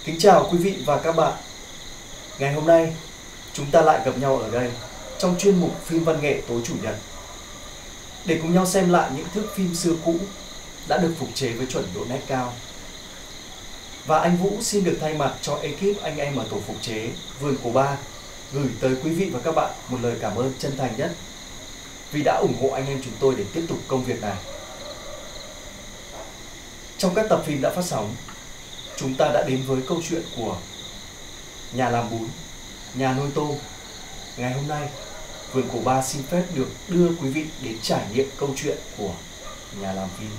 Kính chào quý vị và các bạn. Ngày hôm nay, chúng ta lại gặp nhau ở đây trong chuyên mục phim văn nghệ tối chủ nhật để cùng nhau xem lại những thước phim xưa cũ đã được phục chế với chuẩn độ nét cao. Và anh Vũ xin được thay mặt cho ekip anh em ở tổ phục chế Vườn Cổ Ba gửi tới quý vị và các bạn một lời cảm ơn chân thành nhất vì đã ủng hộ anh em chúng tôi để tiếp tục công việc này. Trong các tập phim đã phát sóng, chúng ta đã đến với câu chuyện của nhà làm bún, nhà nuôi tôm. Ngày hôm nay, Vườn Cổ Ba xin phép được đưa quý vị đến trải nghiệm câu chuyện của nhà làm phim.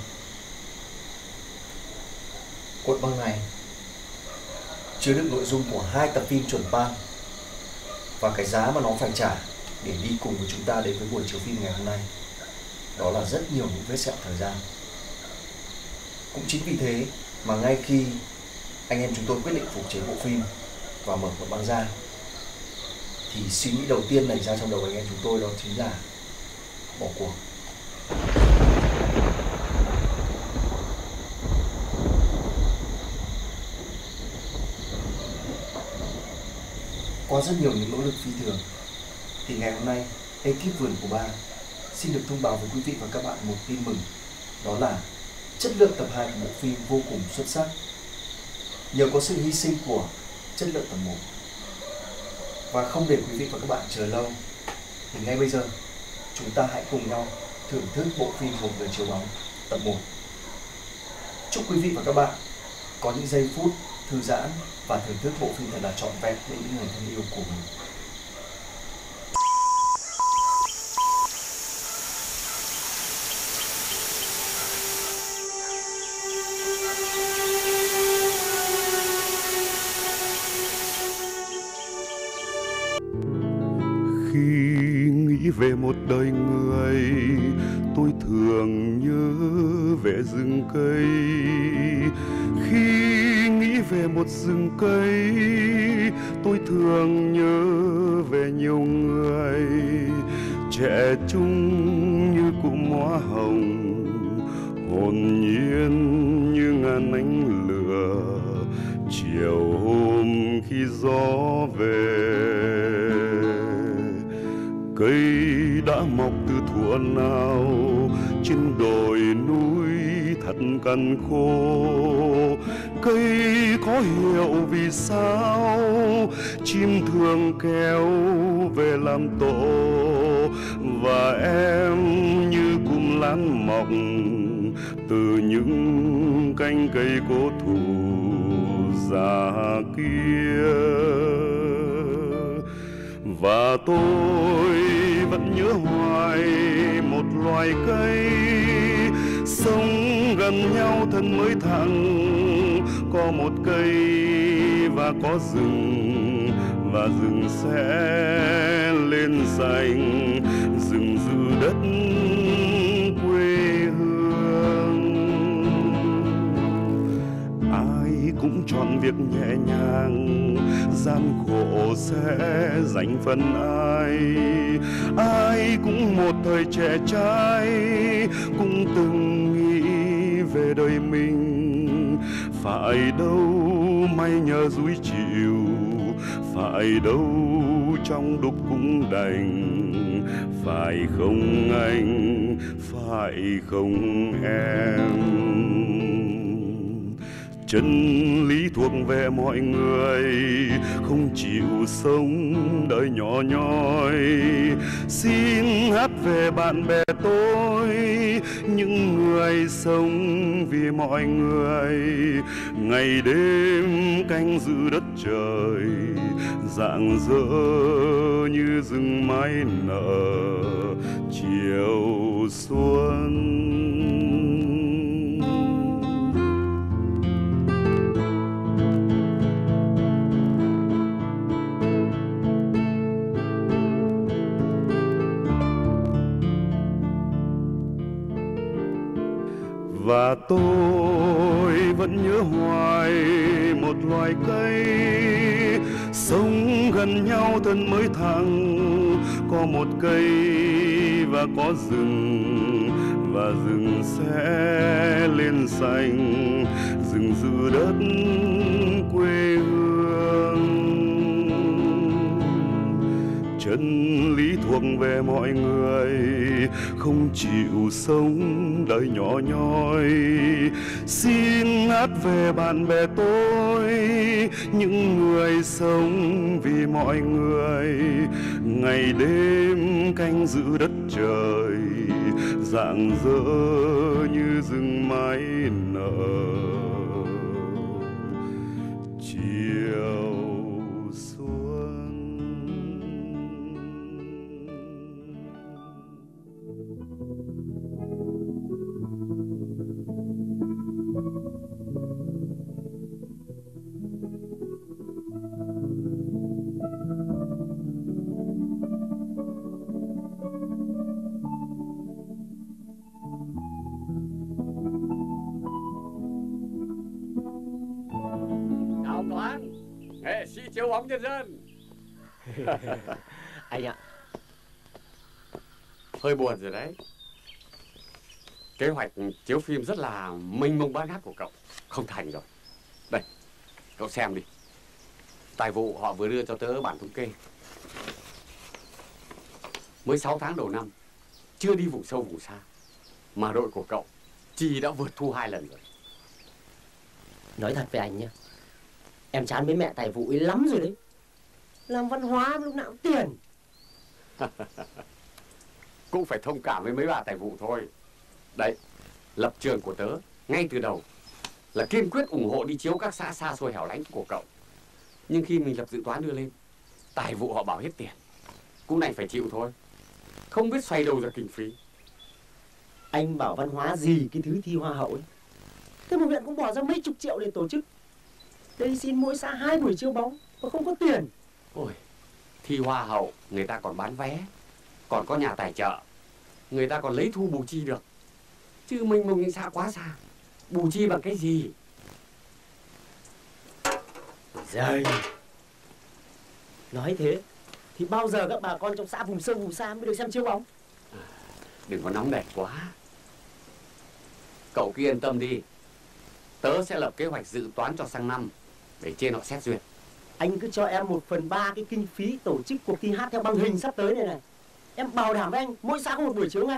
Cuộn băng này chứa đựng nội dung của 2 tập phim chuẩn ban và cái giá mà nó phải trả để đi cùng với chúng ta đến với buổi chiếu phim ngày hôm nay, đó là rất nhiều những vết sẹo thời gian. Cũng chính vì thế mà ngay khi anh em chúng tôi quyết định phục chế bộ phim và mở cuộn băng ra, thì suy nghĩ đầu tiên nảy ra trong đầu anh em chúng tôi đó chính là bỏ cuộc. Qua rất nhiều những nỗ lực phi thường, thì ngày hôm nay ekip Vườn Cổ Ba xin được thông báo với quý vị và các bạn một tin mừng, đó là chất lượng tập 2 của bộ phim vô cùng xuất sắc. Nhờ có sự hy sinh của chất lượng tập 1. Và không để quý vị và các bạn chờ lâu, thì ngay bây giờ chúng ta hãy cùng nhau thưởng thức bộ phim Một Người Chiếu Bóng tập 1. Chúc quý vị và các bạn có những giây phút thư giãn và thưởng thức bộ phim thật là trọn vẹn với những người thân yêu của mình. Khi nghĩ về một đời người, tôi thường nhớ về rừng cây. Khi nghĩ về một rừng cây, tôi thường nhớ về nhiều người. Trẻ trung như cụm hoa hồng, hồn nhiên như ngàn ánh lửa. Chiều hôm khi gió về, cây đã mọc từ thuở nào trên đồi núi thật cằn khô. Cây có hiểu vì sao chim thường kéo về làm tổ, và em như cụm lan mọc từ những cành cây cố thủ già kia. Và tôi vẫn nhớ hoài một loài cây sống gần nhau thân mới thẳng. Có một cây và có rừng, và rừng sẽ lên xanh, rừng giữ đất quê hương. Ai cũng chọn việc nhẹ nhàng, gian khổ sẽ dành phần ai. Ai cũng một thời trẻ trai, cũng từng nghĩ về đời mình. Phải đâu may nhờ dúi chịu, phải đâu trong đục cũng đành. Phải không anh, phải không em? Chân lý thuộc về mọi người, không chịu sống đời nhỏ nhoi. Xin hát về bạn bè tôi, những người sống vì mọi người. Ngày đêm canh giữ đất trời, rạng rỡ như rừng mái nở chiều xuân. Và tôi vẫn nhớ hoài một loài cây sống gần nhau thân mới thẳng. Có một cây và có rừng, và rừng sẽ lên xanh, rừng giữ đất quê chân lý thuộc về mọi người, không chịu sống đời nhỏ nhoi. Xin hát về bạn bè tôi, những người sống vì mọi người, ngày đêm canh giữ đất trời, rạng rỡ như rừng mái nở. Chiều xuân Chào Toán, nghệ sĩ chiếu bóng nhân dân. Anh ạ. Hơi buồn rồi đấy. Kế hoạch chiếu phim rất là mênh mông bát ngát của cậu không thành rồi. Đây, cậu xem đi. Tài vụ họ vừa đưa cho tớ bản thống kê. Mới 6 tháng đầu năm, chưa đi vùng sâu vùng xa, mà đội của cậu chi đã vượt thu 2 lần rồi. Nói thật với anh nhé, em chán với mẹ tài vụ ấy lắm rồi đấy. Làm văn hóa lúc nào cũng tiền. Cũng phải thông cảm với mấy bà tài vụ thôi. Đấy, lập trường của tớ ngay từ đầu là kiên quyết ủng hộ đi chiếu các xã xa xôi hẻo lánh của cậu. Nhưng khi mình lập dự toán đưa lên, tài vụ họ bảo hết tiền, cũng đành phải chịu thôi. Không biết xoay đâu ra kinh phí. Anh bảo văn hóa gì cái thứ thi hoa hậu ấy. Thế một huyện cũng bỏ ra mấy chục triệu để tổ chức. Đây xin mỗi xã 2 buổi chiếu bóng mà không có tiền. Ôi, thi hoa hậu người ta còn bán vé, còn có nhà tài trợ, người ta còn lấy thu bù chi được. Chứ mình những xã quá xa, bù chi bằng cái gì? Giời. Nói thế thì bao giờ các bà con trong xã vùng sâu vùng xa mới được xem chiếu bóng? Đừng có nóng nảy quá. Cậu cứ yên tâm đi. Tớ sẽ lập kế hoạch dự toán cho sang năm để trên họ xét duyệt. Anh cứ cho em 1/3 cái kinh phí tổ chức cuộc thi hát theo băng hình sắp tới này này. Em bảo đảm với anh mỗi xã có một buổi chiếu ngay.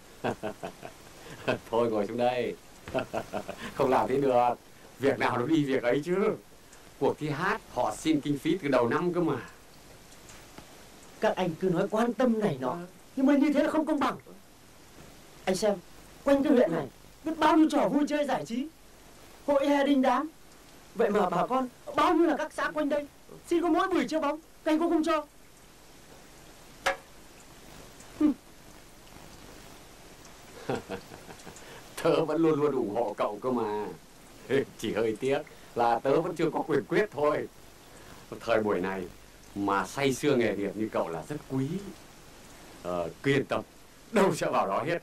Thôi ngồi xuống đây. Không làm thế được. Việc nào nó đi việc ấy chứ. Cuộc thi hát họ xin kinh phí từ đầu năm cơ mà. Các anh cứ nói quan tâm này nọ, nhưng mà như thế là không công bằng. Anh xem, quanh cái huyện này biết bao nhiêu trò vui chơi giải trí, hội hè đình đám. Vậy mà bà con bao nhiêu là các xã quanh đây xin có mỗi buổi chiếu bóng, các anh cũng không cho. Tớ vẫn luôn luôn ủng hộ cậu cơ mà. Chỉ hơi tiếc là tớ vẫn chưa có quyền quyết thôi. Thời buổi này mà say sưa nghề nghiệp như cậu là rất quý. Cứ yên tâm, đâu sẽ vào đó hết.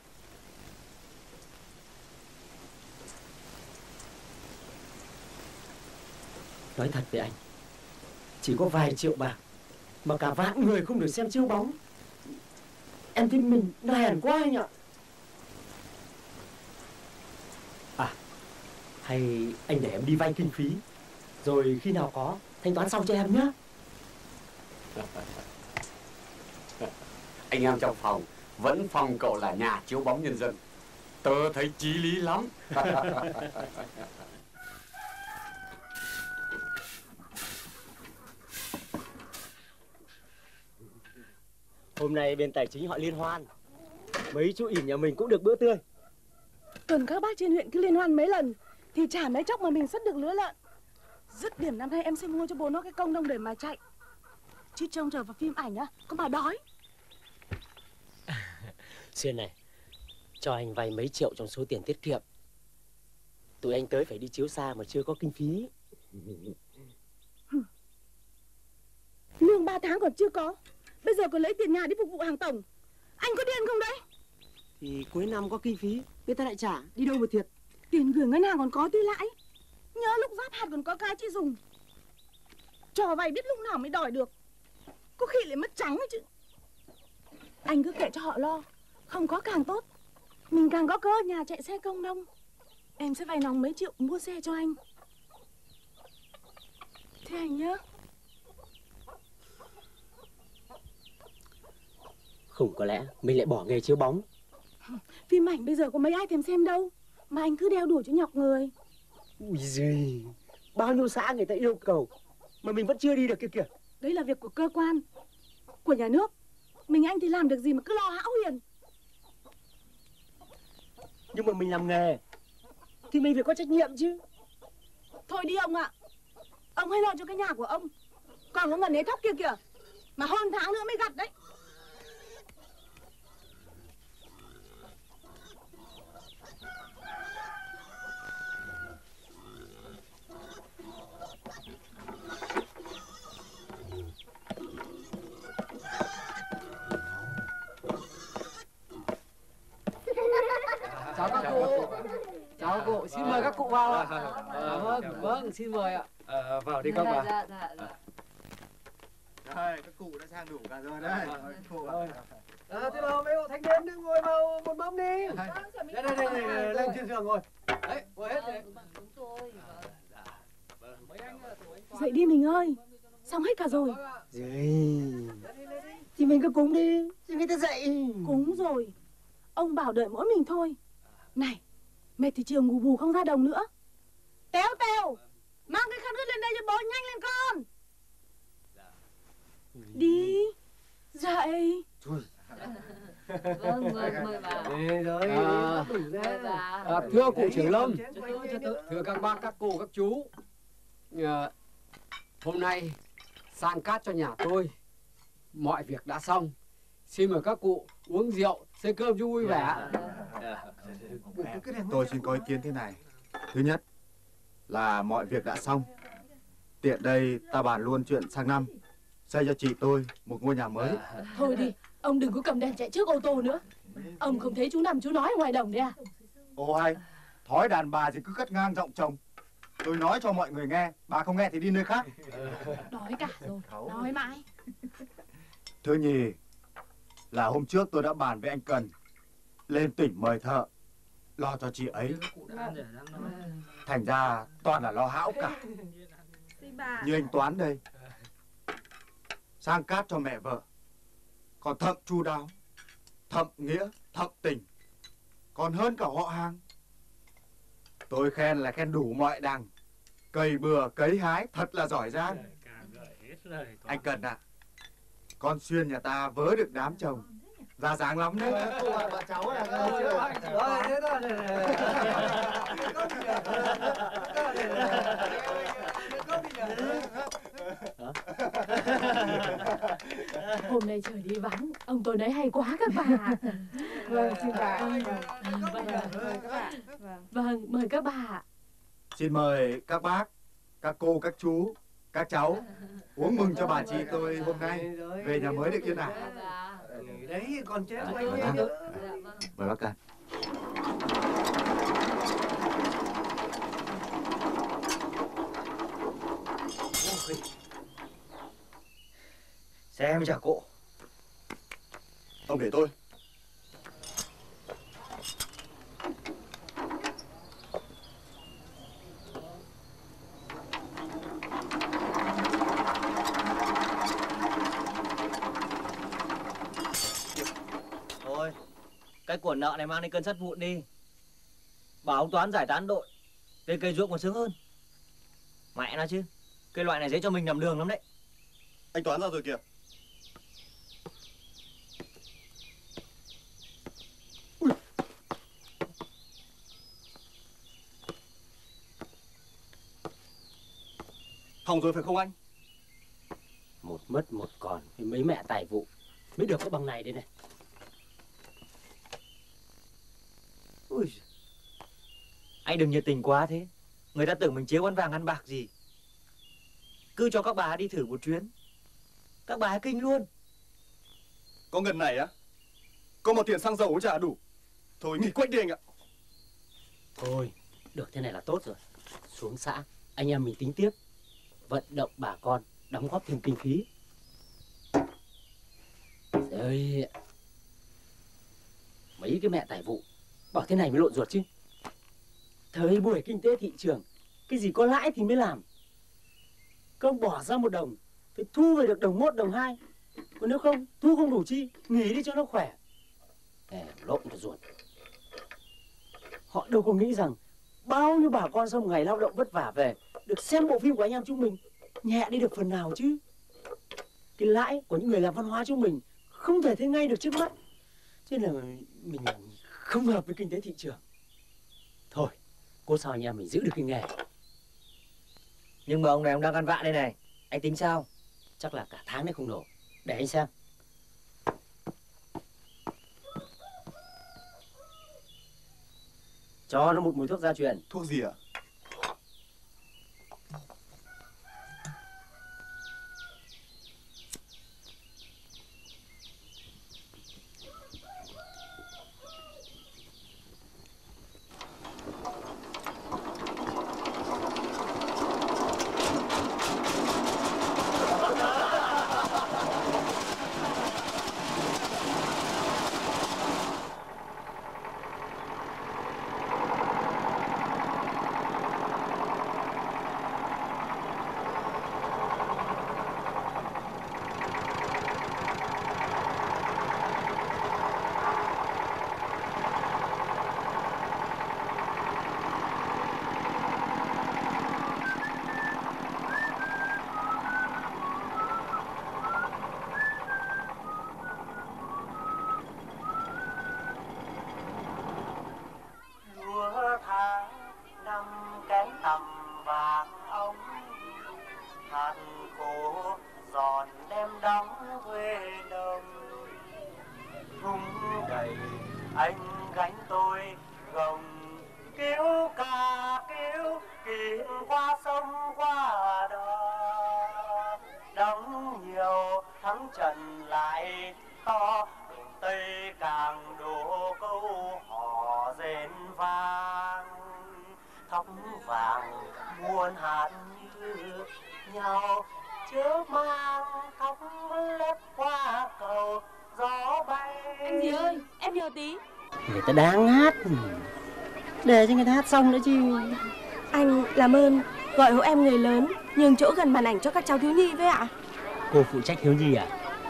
Nói thật với anh, chỉ có vài triệu bạc mà cả vạn người không được xem chiếu bóng, em thấy mình nó hèn quá anh ạ. À, hay anh để em đi vay kinh phí, rồi khi nào có thanh toán xong cho em nhé. Anh em trong phòng vẫn phong cậu là nhà chiếu bóng nhân dân. Tớ thấy chí lý lắm. Hôm nay bên tài chính họ liên hoan, mấy chú ỉn nhà mình cũng được bữa tươi. Tuần các bác trên huyện cứ liên hoan mấy lần thì chả mấy chốc mà mình sất được lứa lợn. Dứt điểm năm nay em sẽ mua cho bố nó cái công đông để mà chạy. Chứ trông chờ vào phim ảnh á, có mà đói. Xuyên này, cho anh vay mấy triệu trong số tiền tiết kiệm. Tụi anh tới phải đi chiếu xa mà chưa có kinh phí. Lương 3 tháng còn chưa có, bây giờ còn lấy tiền nhà đi phục vụ hàng tổng. Anh có điên không đấy? Thì cuối năm có kinh phí, người ta lại trả, đi đâu mà thiệt. Tiền gửi ngân hàng còn có tuy lãi, nhớ lúc giáp hạt còn có cái chứ dùng. Trò vay biết lúc nào mới đòi được, có khi lại mất trắng ấy chứ. Anh cứ kệ cho họ lo, không có càng tốt. Mình càng có cơ nhà chạy xe công đông. Em sẽ vay nòng mấy triệu mua xe cho anh. Thế anh nhá. Không, có lẽ mình lại bỏ nghề chiếu bóng. Phim ảnh bây giờ có mấy ai thèm xem đâu, mà anh cứ đeo đuổi cho nhọc người. Ui giời, bao nhiêu xã người ta yêu cầu mà mình vẫn chưa đi được kia kìa. Đấy là việc của cơ quan, của nhà nước. Mình anh thì làm được gì mà cứ lo hão huyền. Nhưng mà mình làm nghề thì mình phải có trách nhiệm chứ. Thôi đi ông ạ. Ông hãy lo cho cái nhà của ông. Còn có ngần ấy thóc kia kìa, mà hơn tháng nữa mới gặt đấy. Chào các cụ. Chào cụ, xin mời các cụ vào ạ. Vâng, xin mời ạ. Vào đi các bà. Đây, các cụ đã sang đủ cả rồi đây. Thế nào mấy hộ thanh niên đừng ngồi vào một mâm đi. Đây, lên trên giường ngồi. Đấy, ngồi hết đấy. Dậy đi mình ơi, xong hết cả rồi. Thì mình cứ cúng đi, chứ người ta dậy. Cúng rồi, ông bảo đợi mỗi mình thôi. Này, mệt thì chiều ngủ bù không ra đồng nữa. Téo Téo, mang cái khăn ướt lên đây cho bố, nhanh lên con. Đi, dậy. Vâng, mời bà. Thưa cụ trưởng lâm, thưa các bác, các cô, các chú, hôm nay sang cát cho nhà tôi, mọi việc đã xong. Xin mời các cụ uống rượu, xơi cơm cho vui vẻ. Tôi xin có ý kiến thế này. Thứ nhất là mọi việc đã xong. Tiện đây ta bàn luôn chuyện sang năm xây cho chị tôi một ngôi nhà mới. Thôi đi, ông đừng có cầm đèn chạy trước ô tô nữa. Ông không thấy chú nằm chú nói ở ngoài đồng đấy à? Ô hay, thói đàn bà thì cứ cất ngang giọng chồng. Tôi nói cho mọi người nghe, bà không nghe thì đi nơi khác. Đói cả rồi, nói mãi. Thứ nhì là hôm trước tôi đã bàn với anh Cần lên tỉnh mời thợ lo cho chị ấy. Thành ra toàn là lo hão cả. Như anh Toán đây, sang cát cho mẹ vợ, còn thậm chu đáo, thậm nghĩa, thậm tình, còn hơn cả họ hàng. Tôi khen là khen đủ mọi đằng, cày bừa cấy hái thật là giỏi giang. Anh Cần ạ, con Xuyên nhà ta vớ được đám chồng ra dáng lắm đấy. Bà cháu là Hôm nay trời đi vắng, ông tôi nói hay quá các bà. Vâng, xin bà. Vâng, mời các bà. Xin mời các bác, các cô, các chú, các cháu uống mừng cho bà chị tôi hôm nay về nhà mới được yên ả. đấy còn chết quay nữa. Mời bác Can. Xem chả cụ. Ông để tôi. Thôi, cái của nợ này mang đi cân sắt vụn đi. Bảo ông Toán giải tán đội, cây ruộng còn sướng hơn. Mẹ nó chứ, cái loại này dễ cho mình nằm đường lắm đấy. Anh Toán ra rồi kìa. Hỏng rồi phải không anh? Một mất một còn với mấy mẹ tài vụ mới được cái bằng này đây này. Ui, anh đừng nhiệt tình quá thế. Người ta tưởng mình chiếu ăn vàng ăn bạc gì. Cứ cho các bà đi thử một chuyến, các bà kinh luôn. Có ngần này á, có một tiền xăng dầu cũng chả đủ. Thôi nghỉ quách đi anh ạ. Thôi, được thế này là tốt rồi. Xuống xã, anh em mình tính tiếp. Vận động bà con, đóng góp thêm kinh phí. Ơi, mấy cái mẹ tài vụ bảo thế này mới lộn ruột chứ. Thời buổi kinh tế thị trường, cái gì có lãi thì mới làm. Công bỏ ra 1 đồng, phải thu về được đồng 1, đồng 2. Còn nếu không, thu không đủ chi, nghỉ đi cho nó khỏe. Lộn cả ruột. Họ đâu có nghĩ rằng bao nhiêu bà con sau một ngày lao động vất vả về được xem bộ phim của anh em chúng mình nhẹ đi được phần nào chứ. Cái lãi của những người làm văn hóa chúng mình không thể thấy ngay được trước mắt. Cho nên là mình không hợp với kinh tế thị trường. Thôi, cô sao anh em mình giữ được cái nghề. Nhưng mà ông này ông đang ăn vạ đây này, anh tính sao? Chắc là cả tháng này không nổ. Để anh xem. Cho nó một mùi thuốc gia truyền. Thuốc gì ạ? Người ta đang hát, để cho người ta hát xong nữa chứ. Anh làm ơn gọi hộ em người lớn nhường chỗ gần màn ảnh cho các cháu thiếu nhi với ạ. Cô phụ trách thiếu nhi à?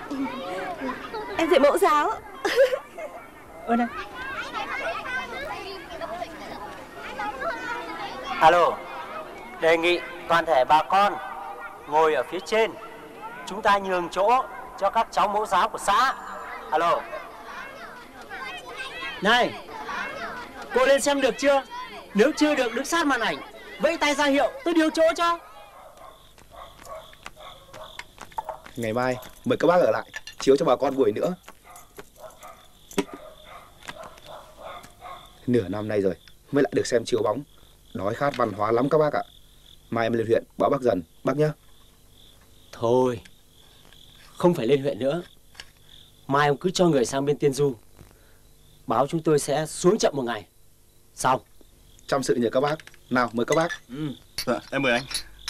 Em dạy mẫu giáo. Ơ đây. Alo, đề nghị toàn thể bà con ngồi ở phía trên, chúng ta nhường chỗ cho các cháu mẫu giáo của xã. Alo. Này, cô lên xem được chưa? Nếu chưa được đứng sát màn ảnh, vẫy tay ra hiệu, tôi điều chỗ cho. Ngày mai mời các bác ở lại chiếu cho bà con buổi nữa. Nửa năm nay rồi mới lại được xem chiếu bóng. Đói khát văn hóa lắm các bác ạ. Mai em lên huyện báo bác dần, bác nhé. Thôi, không phải lên huyện nữa. Mai ông cứ cho người sang bên Tiên Du. Báo chúng tôi sẽ xuống chậm một ngày. Xong. Chăm sự nhờ các bác. Nào mời các bác. Dạ, em mời anh.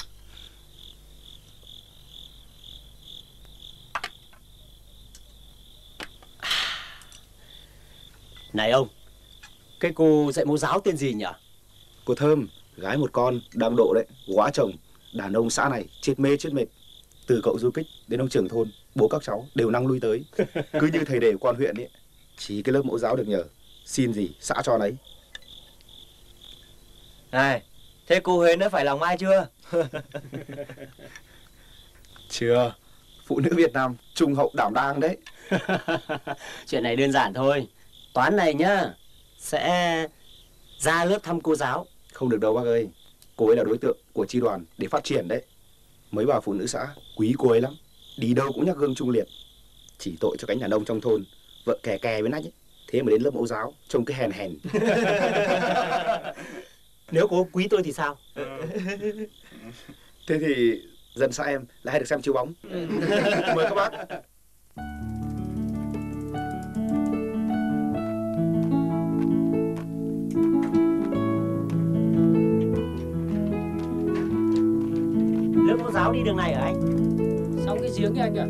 Này ông, cái cô dạy mẫu giáo tên gì nhỉ? Cô Thơm, gái một con, đang độ đấy, quá chồng. Đàn ông xã này chết mê chết mệt. Từ cậu du kích đến ông trưởng thôn, bố các cháu đều năng lui tới. Cứ như thầy đề quan huyện ấy. Chỉ cái lớp mẫu giáo được nhờ. Xin gì xã cho nấy. Này, thế cô Huyền đã phải lòng ai chưa? Chưa. Phụ nữ Việt Nam trung hậu đảm đang đấy. Chuyện này đơn giản thôi. Toán này nhá, sẽ ra lớp thăm cô giáo. Không được đâu bác ơi. Cô ấy là đối tượng của chi đoàn để phát triển đấy. Mấy bà phụ nữ xã quý cô ấy lắm. Đi đâu cũng nhắc gương Trung Liệt. Chỉ tội cho cánh đàn ông trong thôn vợ kè kè với nách ấy. Thế mà đến lớp mẫu giáo trông cái hèn hèn. Nếu cô quý tôi thì sao? Thế thì dân xã em lại hay được xem chiếu bóng. Mời các bác. Lớp mẫu giáo đi đường này hả anh? Xong cái giếng kìa anh kìa.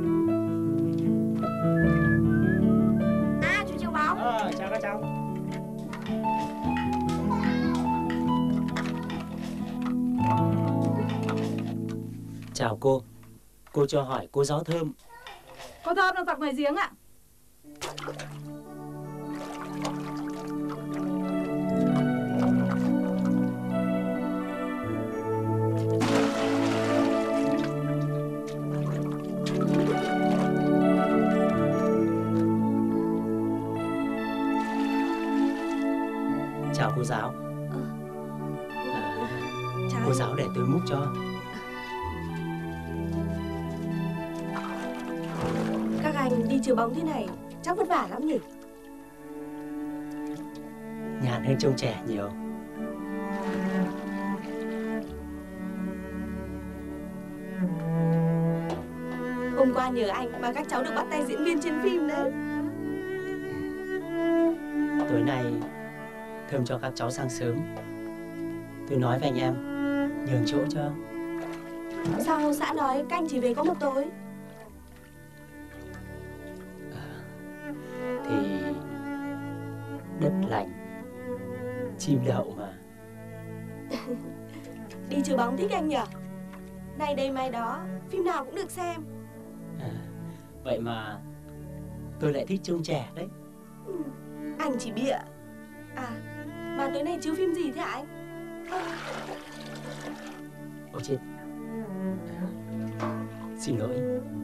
À, chú Chiêu Báo. Chào các cháu. Chào cô cho hỏi cô giáo Thơm Có thơm đang giặt ngoài giếng ạ. Chào cô giáo. Chào Cô giáo để tôi múc cho. Các anh đi chiếu bóng thế này chắc vất vả lắm nhỉ? Nhàn hơn trông trẻ nhiều. Hôm qua nhờ anh mà các cháu được bắt tay diễn viên trên phim đấy. Tối nay Thơm cho các cháu sang sớm. Tôi nói với anh em nhường chỗ cho. Sao xã nói các anh chỉ về có một tối? Thì đất lành chim đậu mà. Đi chiếu bóng thích anh nhỉ? Này đây mai đó phim nào cũng được xem. Vậy mà tôi lại thích trông trẻ đấy. Anh chỉ bịa. À, mà tối nay chiếu phim gì thế anh? Ôi chết. Xin lỗi.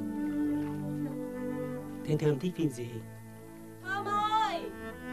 Thế Thơm thích phim gì? Thơm ơi!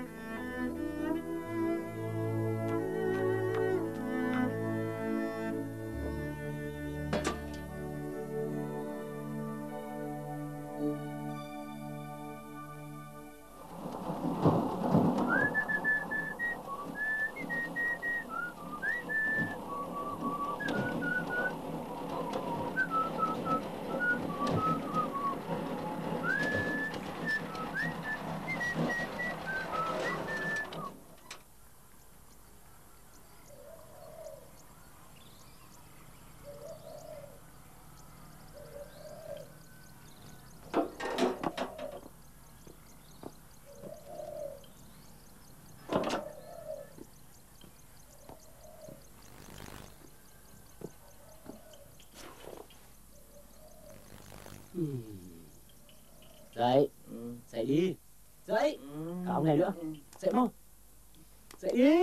Dậy. Dậy đi. Dậy. Cả ông này nữa. Dậy mau. Dậy đi.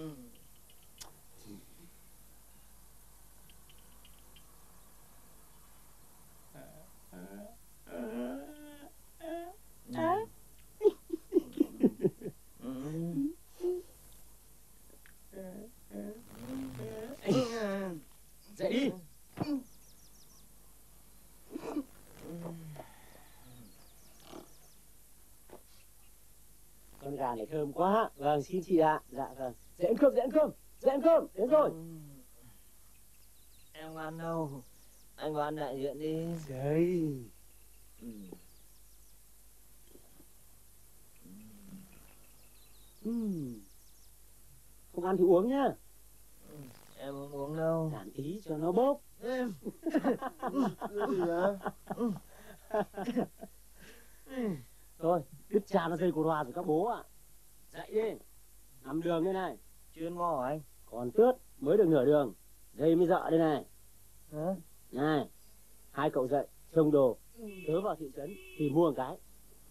Dậy đi. Con gà này thơm quá. Vâng, xin chị ạ. Dạ vâng. Dậy ăn cơm, dậy ăn cơm. Dậy ăn cơm, đến rồi. Em không ăn đâu. Anh vào ăn đại diện đi. Dậy. Không ăn thì uống nhá. Em không uống đâu. Giảm tí cho nó bốc. Em. Thôi, đứt cha nó dây của loa rồi các bố ạ. Dậy đi. Nằm đường đây này. Chuyên mò anh. Còn tướt mới được nửa đường. Dây mới dợ đây này. Hả? Này, hai cậu dậy, trông đồ. Tớ vào thị trấn thì mua một cái.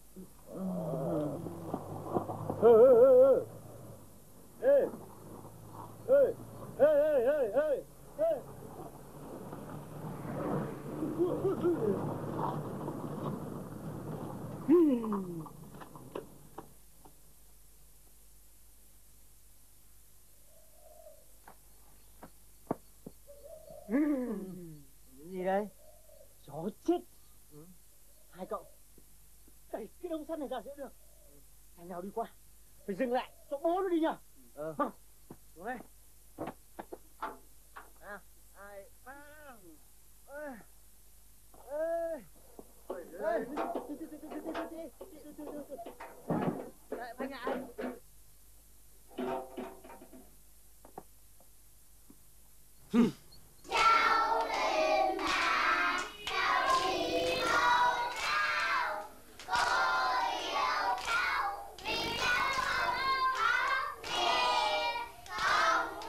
Gì đây? Chó chết. Hai cậu đẩy cái đống sắt này ra giữa đường. Thằng nào đi qua phải dừng lại cho bố nó đi nhá. Mau xuống đây. 2, 3. Anh ạ. Hãy subscribe cho kênh Ghiền Mì Gõ để không bỏ lỡ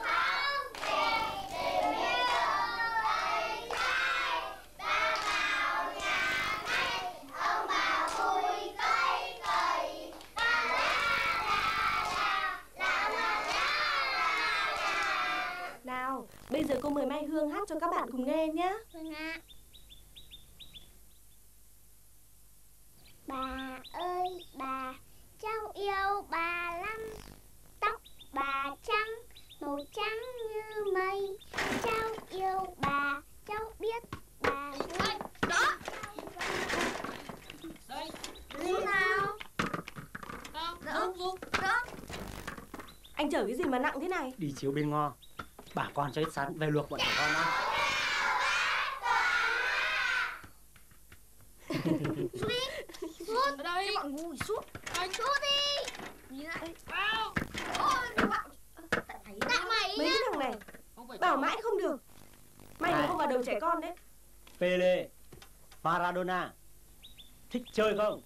cô mời Mai Hương hát cho các bạn cùng nghe nhé. Vâng ạ. Bà ơi bà, cháu yêu bà lắm. Tóc bà trắng, màu trắng như mây. Cháu yêu bà, cháu biết bà. Đây, đó. Đây. Giúp nào? Đâu? Giúp. Đó. Anh chở cái gì mà nặng thế này? Đi chiếu bên Ngo, bà con cho ít sắn về luộc bọn trẻ con ăn. Xuống đi. Xuống. Ở đây. Bọn ngu xuống. Anh xuống đi. Nhìn lại. Vào. Tại mày Mấy nhá. cái thằng này bảo mãi không được. Mày đừng không vào đầu trẻ con đấy. Pele, Maradona, thích chơi không?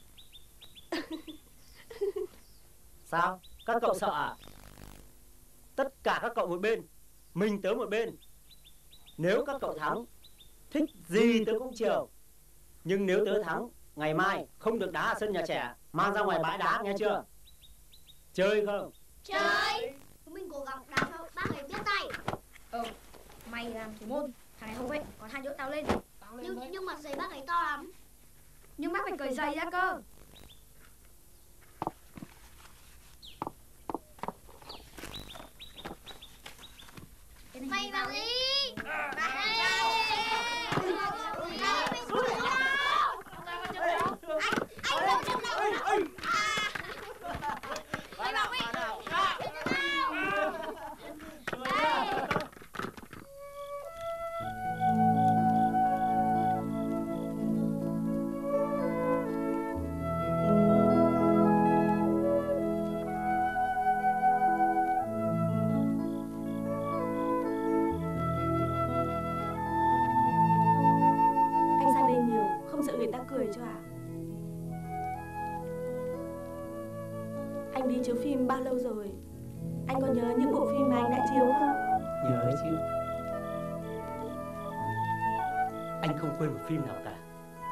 Sao? Các cậu sợ à? Tất cả các cậu một bên, mình tớ một bên. Nếu các cậu thắng, thích gì tớ cũng chiều. Nhưng nếu tớ thắng, ngày mai không được đá ở sân nhà trẻ, mang ra ngoài bãi đá, nghe chưa? Chơi không? Chơi. Chúng mình cố gắng đá cho bác ấy biết tay. Mày làm thủ môn, thằng này không vậy, còn hai chỗ tao lên. Nhưng mà giày bác ấy to lắm. Nhưng bác phải cởi giày ra cơ. Mày vào đi. cười cho à? Anh đi chiếu phim bao lâu rồi? Anh có nhớ những bộ phim mà anh đã chiếu không? Nhớ chứ. Anh không quên một phim nào cả.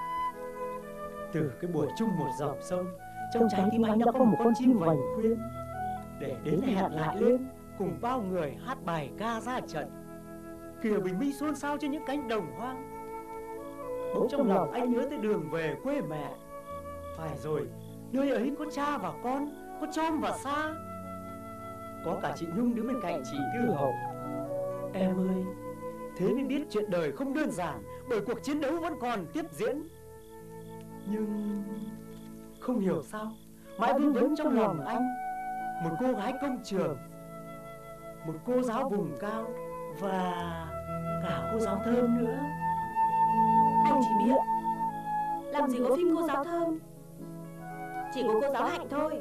Từ cái buổi chung một dòng sông, trong trái tim anh đã có một con chim vành khuyên, để đến hẹn lại lên cùng bao người hát bài ca ra trận. Kìa bình minh xôn xao trên những cánh đồng hoang. Bỗng trong lòng anh nhớ tới đường về quê mẹ. Phải rồi, nơi ấy có cha và con, có Chom và Sa, có cả chị Nhung đứng bên cạnh chị Tư Hồng. Em ơi, thế mới biết chuyện đời không đơn giản, bởi cuộc chiến đấu vẫn còn tiếp diễn. Nhưng không hiểu sao mãi vương vấn trong lòng anh một cô gái công trường, một cô giáo vùng cao và cả cô giáo Thơm nữa. Anh chỉ biết làm gì có phim cô giáo Thơm, chỉ có cô giáo Hạnh thôi.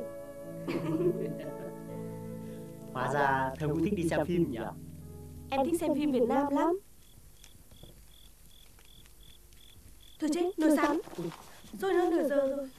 Hóa ra Thơm cũng thích đi xem phim nhỉ? Em thích xem phim Việt Nam lắm. Thôi chết, nửa sáng rồi, hơn nửa giờ rồi.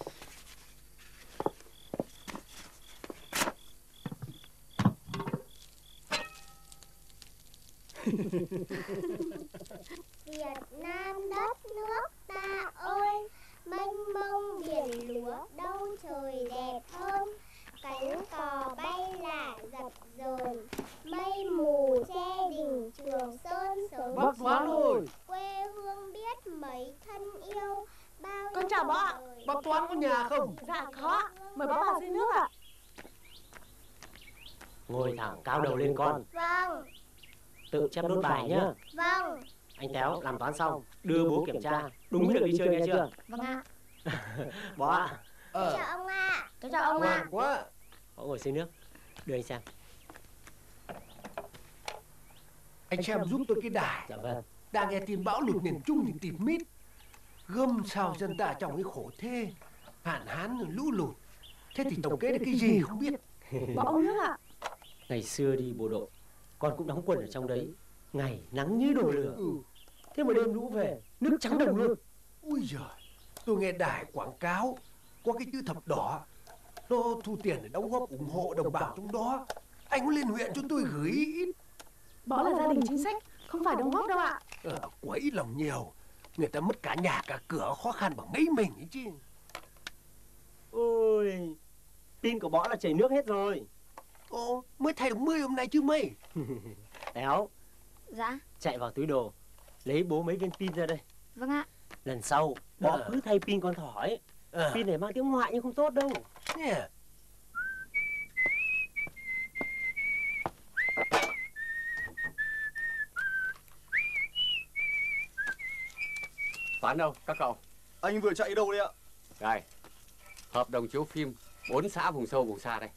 Việt Nam đất nước ta ơi, mênh mông biển lúa đâu trời đẹp hơn. Cánh cò bay lạ dập dờn, mây mù che đỉnh Trường Sơn sớm. Bác Toán ơi, quê hương biết mấy thân yêu. Bao Con chào bác ạ. bác Toán có nhà không? Dạ có, mời bác vào xin nước ạ. Ngồi thẳng cao đầu lên con, Vâng, tự chép nốt bài nhá. vâng. Anh Téo làm toán xong đưa bố kiểm tra, đúng mới được đi chơi nghe chưa? Vâng ạ. Bố ạ. Chào ông ạ. Cháu chào ông ạ. Quá. Bố ngồi xin nước, đưa anh xem. Anh xem giúp tôi cái đài. Dạ vâng. Đang nghe tin bão lụt miền Trung thì tịt mít. Gươm sao dân ta trong cái khổ thê, hạn hán lũ lụt. Thế thì tổng kết được cái gì không biết. Bỏ ông nước ạ. Ngày xưa đi bộ đội, con cũng đóng quân ở trong đấy. Ngày nắng như đổ lửa. Thế mà đêm lũ về, nước trắng đồng luôn. Ui giời, tôi nghe đài quảng cáo có cái chữ thập đỏ, nó thu tiền để đóng góp ủng hộ đồng bào trong đó. Anh có lên huyện cho tôi gửi ít. Bỏ là gia đình chính sách, không phải đóng góp đâu ạ. Quấy lòng nhiều, người ta mất cả nhà cả cửa, khó khăn bằng mấy mình ấy chứ. Ôi, tin của Bõ là chảy nước hết rồi. Ồ, mới thay được 10 hôm nay chứ mấy. Téo, Dạ. Chạy vào túi đồ, lấy bố mấy viên pin ra đây. Vâng ạ. Lần sau, bỏ cứ thay pin con thỏ ấy. Pin này mang tiếng ngoại nhưng không tốt đâu. Toán đâu, các cậu? Anh vừa chạy đâu đấy ạ? Đây, hợp đồng chiếu phim 4 xã vùng sâu vùng xa đây.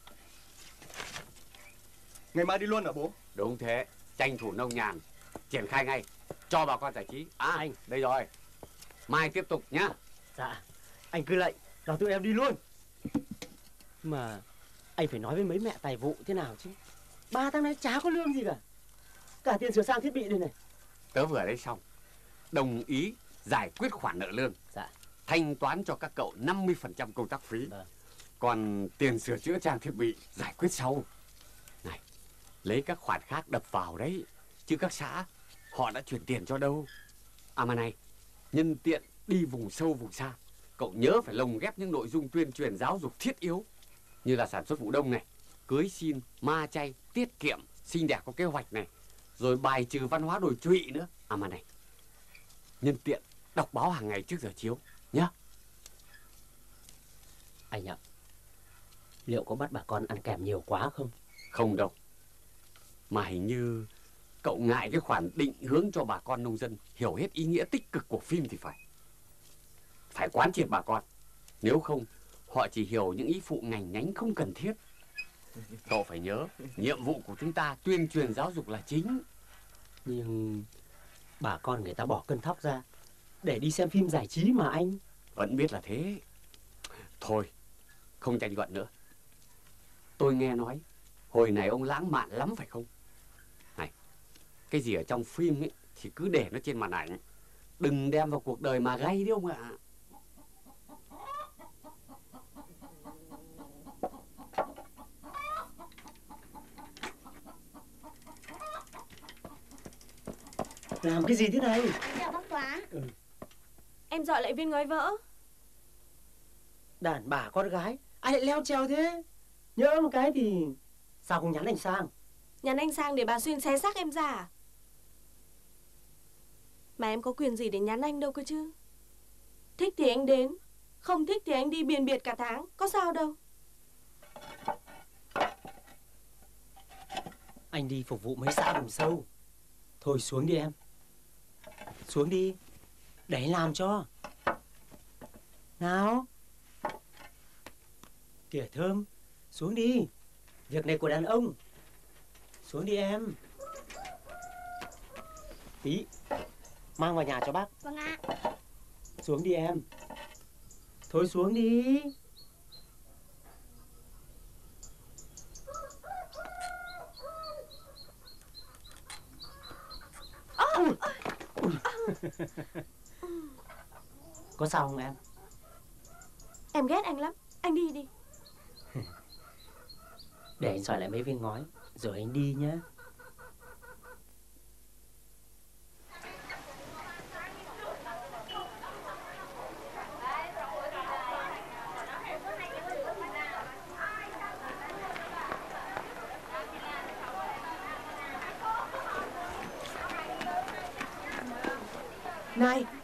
Ngày mai đi luôn hả bố? Đúng thế, tranh thủ nông nhàn, triển khai ngay, cho bà con giải trí. Anh, đây rồi, mai tiếp tục nhá. Dạ, anh cứ lệnh, là tụi em đi luôn. Mà anh phải nói với mấy mẹ tài vụ thế nào chứ. 3 tháng nay chả có lương gì cả. Cả tiền sửa sang thiết bị đây này. Tớ vừa đấy xong, đồng ý giải quyết khoản nợ lương. Dạ. Thanh toán cho các cậu 50% công tác phí. Còn tiền sửa chữa trang thiết bị giải quyết sau. Này, lấy các khoản khác đập vào đấy, chứ các xã họ đã chuyển tiền cho đâu. À mà này, nhân tiện đi vùng sâu vùng xa, cậu nhớ phải lồng ghép những nội dung tuyên truyền giáo dục thiết yếu, như là sản xuất vụ đông này, cưới xin, ma chay, tiết kiệm, sinh đẻ có kế hoạch này, rồi bài trừ văn hóa đồi trụy nữa. À mà này, nhân tiện đọc báo hàng ngày trước giờ chiếu nhá. Anh ạ, liệu có bắt bà con ăn kèm nhiều quá không? Không đâu. Mà hình như cậu ngại cái khoản định hướng cho bà con nông dân hiểu hết ý nghĩa tích cực của phim thì phải. Phải quán triệt bà con. Nếu không, họ chỉ hiểu những ý phụ ngành nhánh không cần thiết. Cậu phải nhớ, nhiệm vụ của chúng ta tuyên truyền giáo dục là chính. Nhưng bà con người ta bỏ cân thóc ra để đi xem phim giải trí mà anh. Vẫn biết là thế. Thôi, không tranh luận nữa. Tôi nghe nói hồi này ông lãng mạn lắm phải không? Này, cái gì ở trong phim ấy thì cứ để nó trên màn ảnh, đừng đem vào cuộc đời mà gay đi ông ạ. Làm cái gì thế này? Chào bác Toán. Em dọi lại viên ngói vỡ. Đàn bà con gái, ai lại leo trèo thế? Nhớ một cái thì sao không nhắn anh sang? Nhắn anh sang để bà Xuyên xé xác em ra à? Mà em có quyền gì để nhắn anh đâu cơ chứ. Thích thì anh đến, không thích thì anh đi biền biệt cả tháng, có sao đâu. Anh đi phục vụ mấy xã vùng sâu. Thôi xuống đi em. Xuống đi, để anh làm cho. Nào. Kìa Thơm, xuống đi. Việc này của đàn ông. Xuống đi em. Tí, mang vào nhà cho bác. Vâng ạ. Xuống đi em. Thôi xuống đi. Có sao không em? Em ghét anh lắm, anh đi đi. Để anh xoay lại mấy viên ngói rồi anh đi nhé. Này,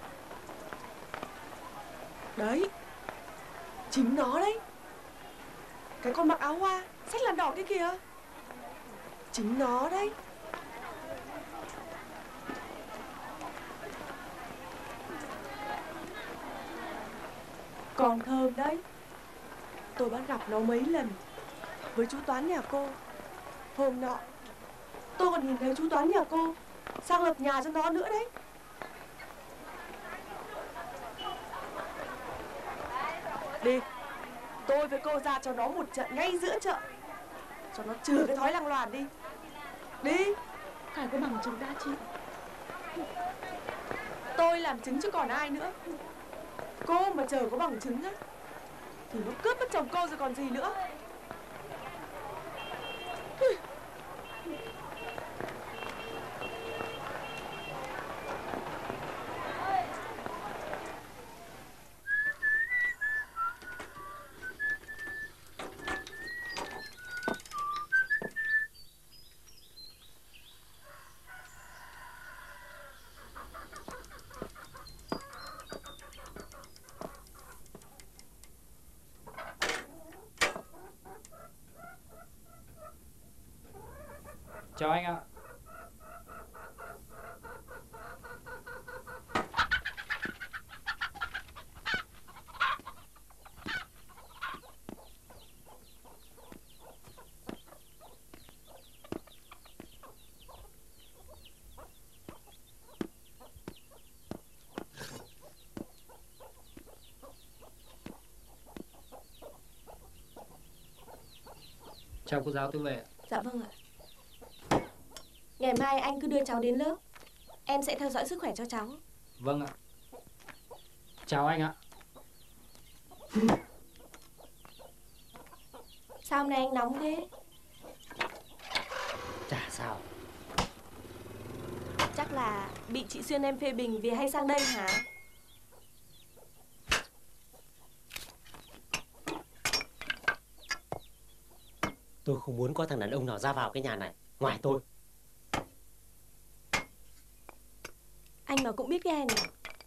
đấy, chính nó đấy. Cái con mặc áo hoa, xách làn đỏ kia kìa. Chính nó đấy. Còn Thơm đấy. Tôi bắt gặp nó mấy lần với chú Toán nhà cô. Hôm nọ tôi còn nhìn thấy chú Toán nhà cô sang lập nhà cho nó nữa đấy. Đi, tôi với cô ra cho nó một trận ngay giữa chợ, cho nó trừ cái thói lăng loàn đi. Đi. Phải có bằng chứng đã chị. Tôi làm chứng chứ còn ai nữa. Cô mà chờ có bằng chứng á thì nó cướp mất chồng cô rồi còn gì nữa. Chào anh ạ. Chào cô giáo, tôi về. Dạ vâng ạ. Ngày mai anh cứ đưa cháu đến lớp. Em sẽ theo dõi sức khỏe cho cháu. Vâng ạ. Chào anh ạ. Sao hôm nay anh nóng thế? Chả sao. Chắc là bị chị Xuyên em phê bình vì hay sang đây hả? Tôi không muốn có thằng đàn ông nào ra vào cái nhà này ngoài tôi. Anh mà cũng biết ghen à?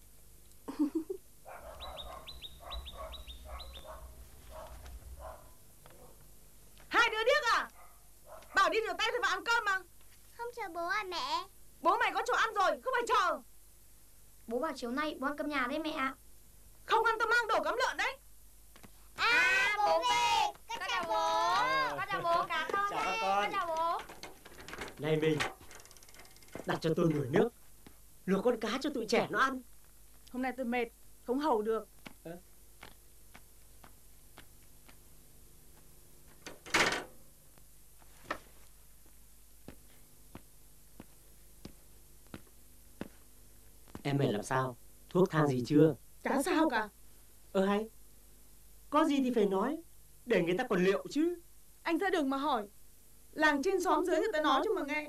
Hai đứa điếc à? Bảo đi rửa tay rồi vào ăn cơm mà. Không chờ bố à mẹ? Bố mày có chỗ ăn rồi, không phải chờ. Bố bảo chiều nay bố ăn cơm nhà đấy mẹ ạ. Không ăn tao mang đồ cắm lợn đấy. À, bố về. Con chào bố. Con chào bố, cá con. Chào các con. Con chào bố. Này mình, đặt cho tôi nồi nước, luộc con cá cho tụi trẻ nó ăn. Hôm nay tôi mệt, không hầu được. Em mệt làm sao? Thuốc thang gì chưa? Chả sao cả. Hay, có gì thì phải nói, để người ta còn liệu chứ. Anh ra đường mà hỏi. Làng trên xóm dưới người ta nói cho mà nghe.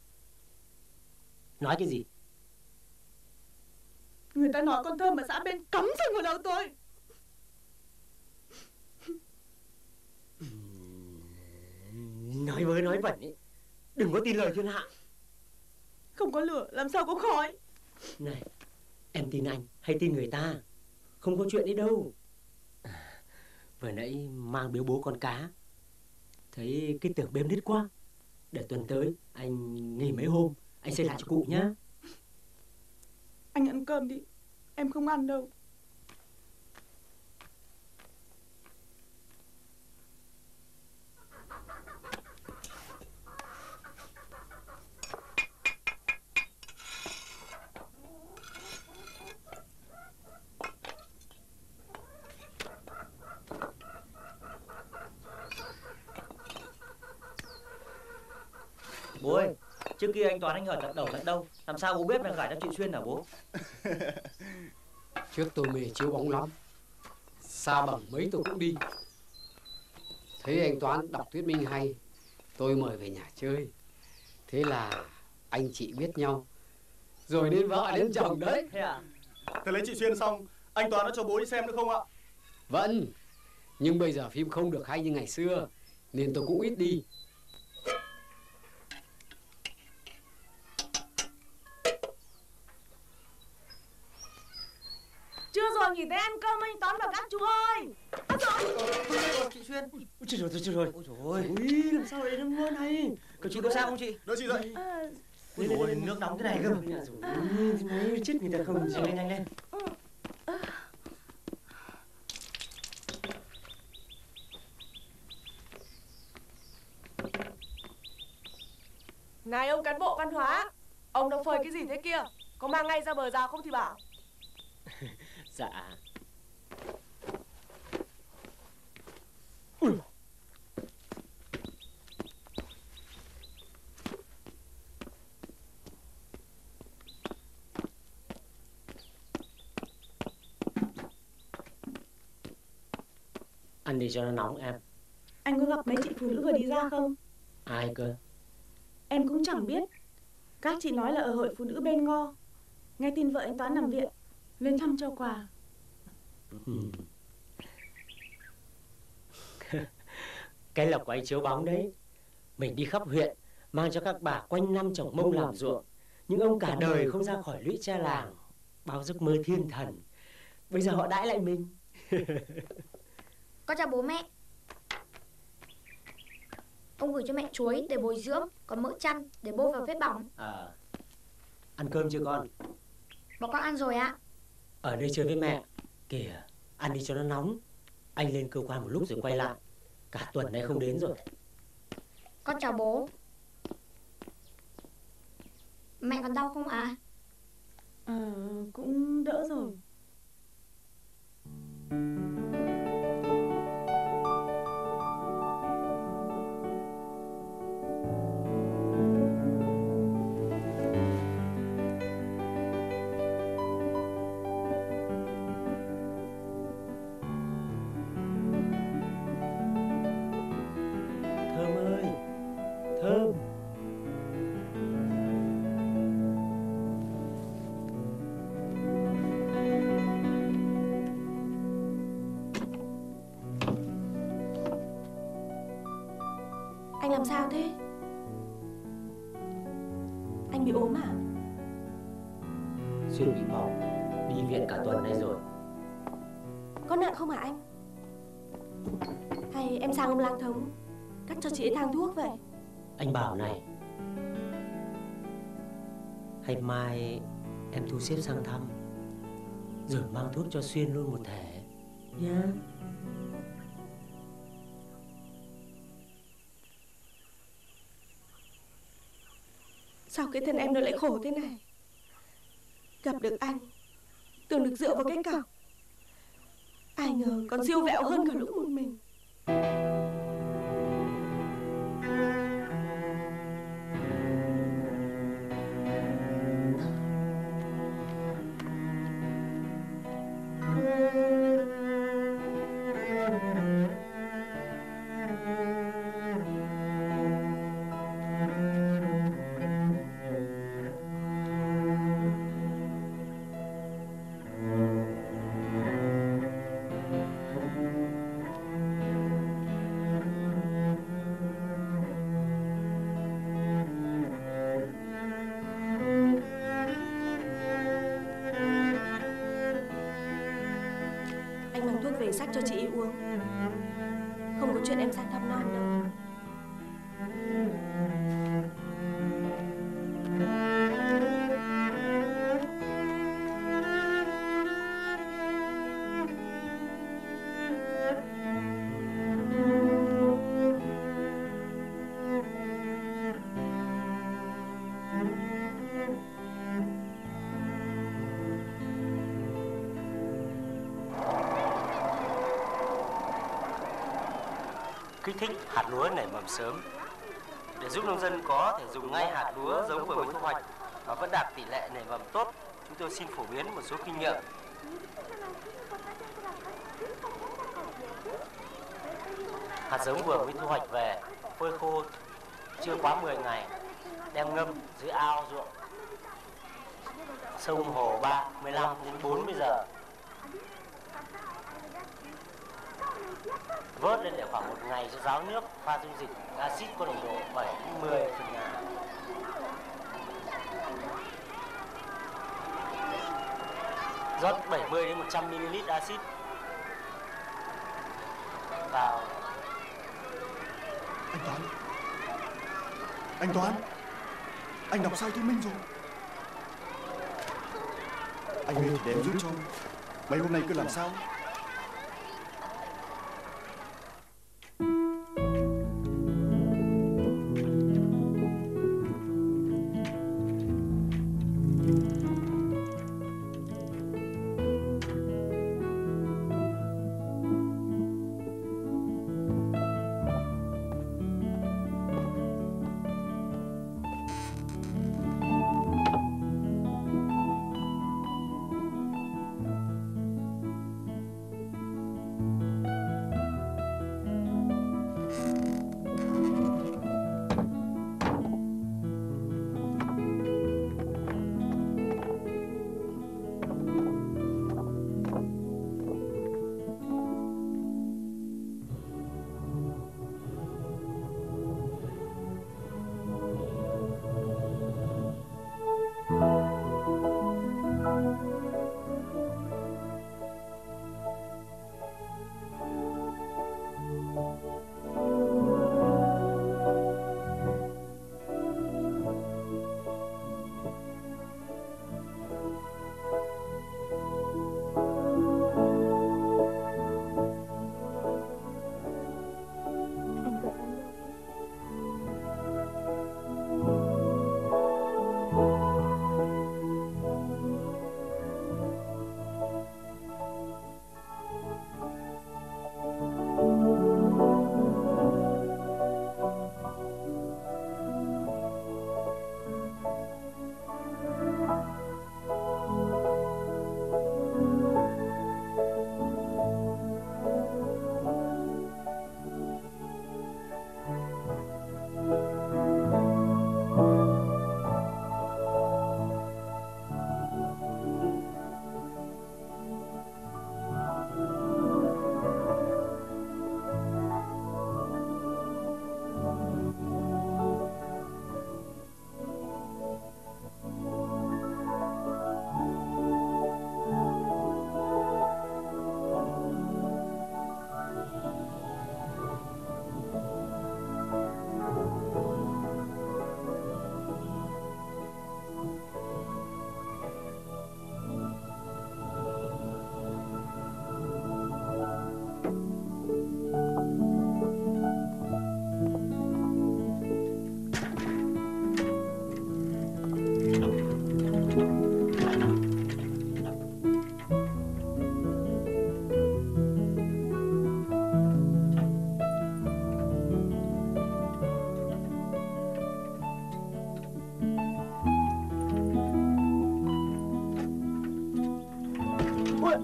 Nói cái gì? Người ta nói con Thơm ở xã bên cắm sừng vào đầu tôi. Nói vớ nói vẩn ấy, đừng có tin lời thiên hạ. Không có lửa làm sao có khói. Này, em tin anh hay tin người ta? Không có chuyện ấy đâu. Vừa nãy mang biếu bố con cá, thấy cái tưởng bêm đít quá. Để tuần tới anh nghỉ mấy hôm, anh xây lại cho cụ nhá. Anh ăn cơm đi, em không ăn đâu. Bố ơi, trước kia anh Toán anh ở tận đầu tận đâu, làm sao bố biết là gả cho chị Xuyên hả bố? Trước tôi mê chiếu bóng lắm, xa bằng mấy tôi cũng đi. Thấy anh Toán đọc thuyết minh hay, tôi mời về nhà chơi. Thế là anh chị biết nhau, rồi đến vợ đến chồng đấy. Thế lấy chị Xuyên xong, anh Toán đã cho bố đi xem nữa không ạ? Vẫn, nhưng bây giờ phim không được hay như ngày xưa, nên tôi cũng ít đi. Chưa rồi, nghỉ tới ăn cơm anh Toán và các chú ơi. Chị Xuyên. Ôi trời ơi. Ôi trời ơi. Ui, làm sao lại mưa này? Chị có sao không chị? Đỡ chị dậy. Ôi trời, nước nóng thế này cơ. Ui, chết người ta không. Nhanh lên. Này ông cán bộ văn hóa, ông đang phơi cái gì thế kia? Có mang ngay ra bờ rào không thì bảo. Dạ. Ăn đi cho nó nóng em. Anh có gặp mấy chị phụ nữ vừa đi ra không? Ai cơ? Em cũng chẳng biết. Các chị nói là ở hội phụ nữ bên Ngo. Nghe tin vợ anh Toán nằm viện, lên thăm cho quà. Cái lộc của anh Chiếu Bóng đấy. Mình đi khắp huyện, mang cho các bà quanh năm trồng mông làm ruộng. Nhưng ông cả đời không ra khỏi lũy cha làng, bao giấc mơ thiên thần. Bây giờ họ đãi lại mình. Con chào bố mẹ. Ông gửi cho mẹ chuối để bồi dưỡng, còn mỡ chăn để bôi vào vết bỏng. Ăn cơm chưa con? Bọn con ăn rồi ạ. Ở đây chơi với mẹ. Kìa, ăn đi cho nó nóng. Anh lên cơ quan một lúc rồi quay lại. Cả tuần nay không đến rồi. Con chào bố. Mẹ còn đau không ạ? Cũng đỡ rồi. Thơm ơi, Thơm. Anh làm sao thế? Anh bị ốm à? Xuyên bị bỏng, đi viện cả tuần nay rồi. Có nặng không hả anh? Hay em sang ông lang thống cắt cho chị ấy thang thuốc vậy? Anh bảo này, hay mai em thu xếp sang thăm, rồi mang thuốc cho Xuyên luôn một thể nhá. Sao cái thân em nó lại khổ thế này? Gặp được anh, tưởng được dựa vào cái cọc, ai ngờ còn siêu vẹo hơn cả lúc một mình. Anh mang thuốc về sắc cho chị uống. Không có chuyện em sang thăm non đâu. Kích thích hạt lúa nảy mầm sớm. Để giúp nông dân có thể dùng ngay hạt lúa giống vừa mới thu hoạch và vẫn đạt tỷ lệ nảy mầm tốt, chúng tôi xin phổ biến một số kinh nghiệm. Hạt giống vừa mới thu hoạch về, phơi khô chưa quá 10 ngày, đem ngâm dưới ao ruộng, sông hồ 35 đến 40 giờ. Vớt lên để khoảng 1 ngày cho ráo nước, pha dung dịch axit có nồng độ 7 đến 10%. Rót 70 đến 100 ml axit vào. Anh Toán, anh đọc sai thuyết minh rồi. Anh ơi, để em giúp cho. Mấy hôm nay cứ làm sao? Ôi.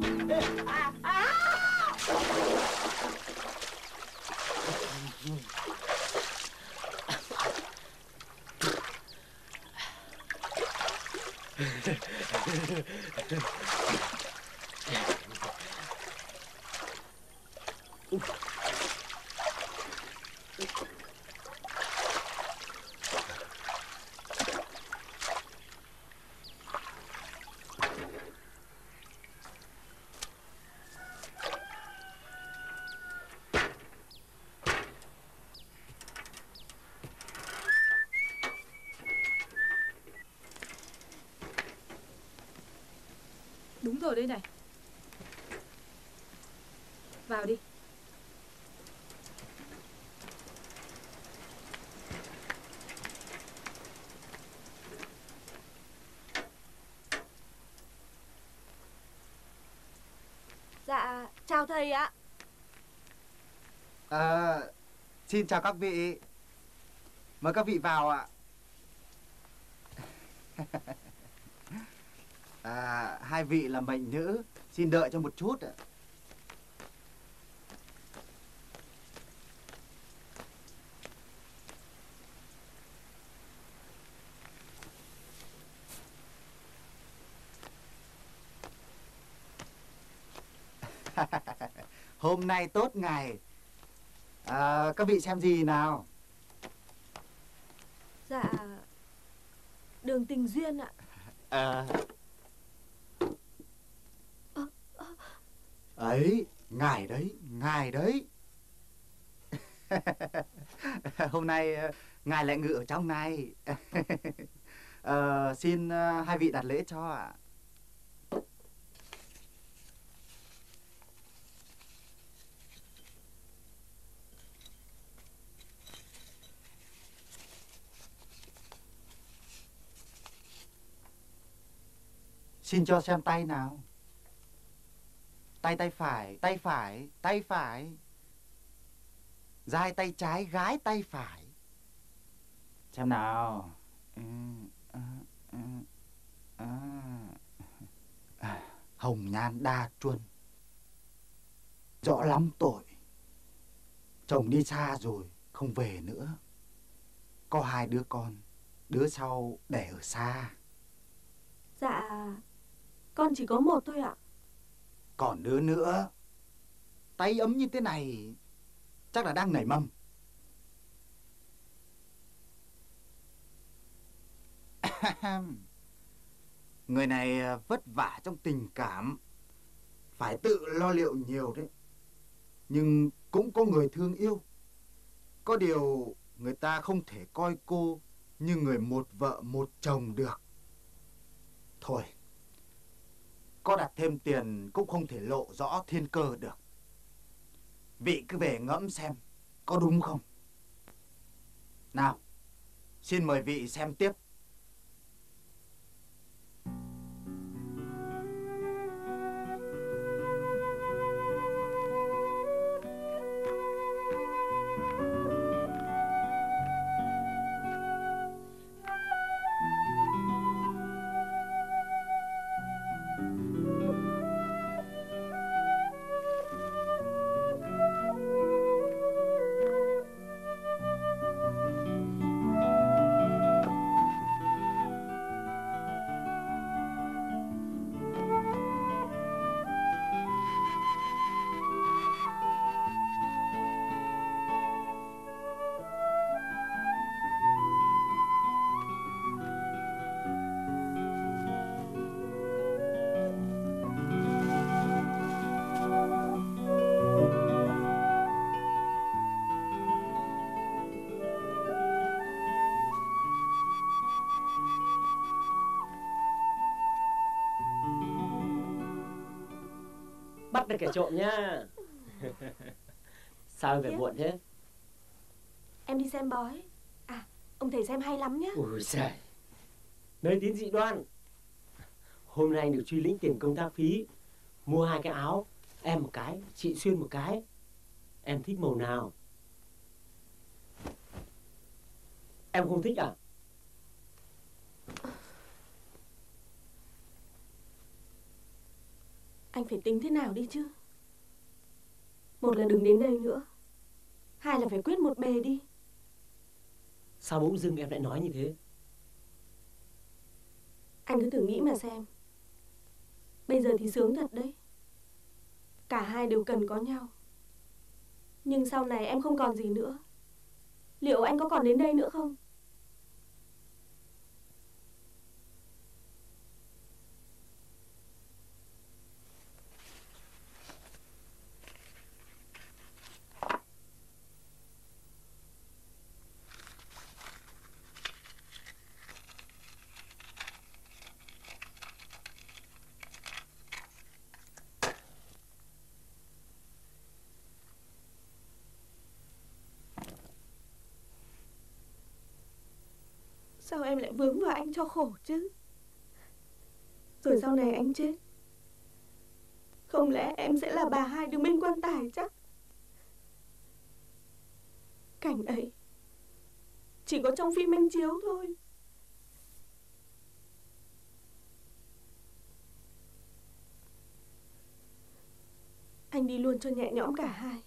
Đúng rồi đây này. Vào đi. Dạ, chào thầy ạ. Xin chào các vị. Mời các vị vào ạ. Hai vị là mệnh nữ, xin đợi cho một chút ạ. Hôm nay tốt ngày. Các vị xem gì nào? Dạ, Đường Tình Duyên ạ. Ấy, ngài đấy, ngài đấy. Hôm nay ngài lại ngự ở trong này. Xin hai vị đặt lễ cho ạ. Xin cho xem tay nào. Tay phải, tay phải, tay phải. Dai tay trái, gái tay phải. Xem nào. Hồng nhan đa chuân. Rõ lắm tội. Chồng đi xa rồi, không về nữa. Có 2 đứa con, đứa sau để ở xa. Dạ, con chỉ có 1 thôi ạ. Còn đứa nữa, tay ấm như thế này, chắc là đang nảy mầm. Người này vất vả trong tình cảm, phải tự lo liệu nhiều đấy. Nhưng cũng có người thương yêu. Có điều người ta không thể coi cô như người một vợ một chồng được. Thôi, có đặt thêm tiền cũng không thể lộ rõ thiên cơ được. Vị cứ về ngẫm xem có đúng không. Nào, xin mời vị xem tiếp. Bắt được kẻ trộm nhá. Sao em về muộn thế? Em đi xem bói. À, ông thầy xem hay lắm nhá. Ôi giời, nơi tín dị đoan. Hôm nay anh được truy lĩnh tiền công tác phí, mua 2 cái áo, em một cái, chị Xuyên một cái. Em thích màu nào? Em không thích à? Anh phải tính thế nào đi chứ. Một là đừng đến đây nữa, hai là phải quyết một bề đi. Sao bỗng dưng em lại nói như thế? Anh cứ thử nghĩ mà xem. Bây giờ thì sướng thật đấy. Cả hai đều cần có nhau. Nhưng sau này em không còn gì nữa, liệu anh có còn đến đây nữa không? Sao em lại vướng vào anh cho khổ chứ? Rồi sau này anh chết, không lẽ em sẽ là bà hai đứng bên quan tài chắc? Cảnh ấy chỉ có trong phim anh chiếu thôi. Anh đi luôn cho nhẹ nhõm cả hai.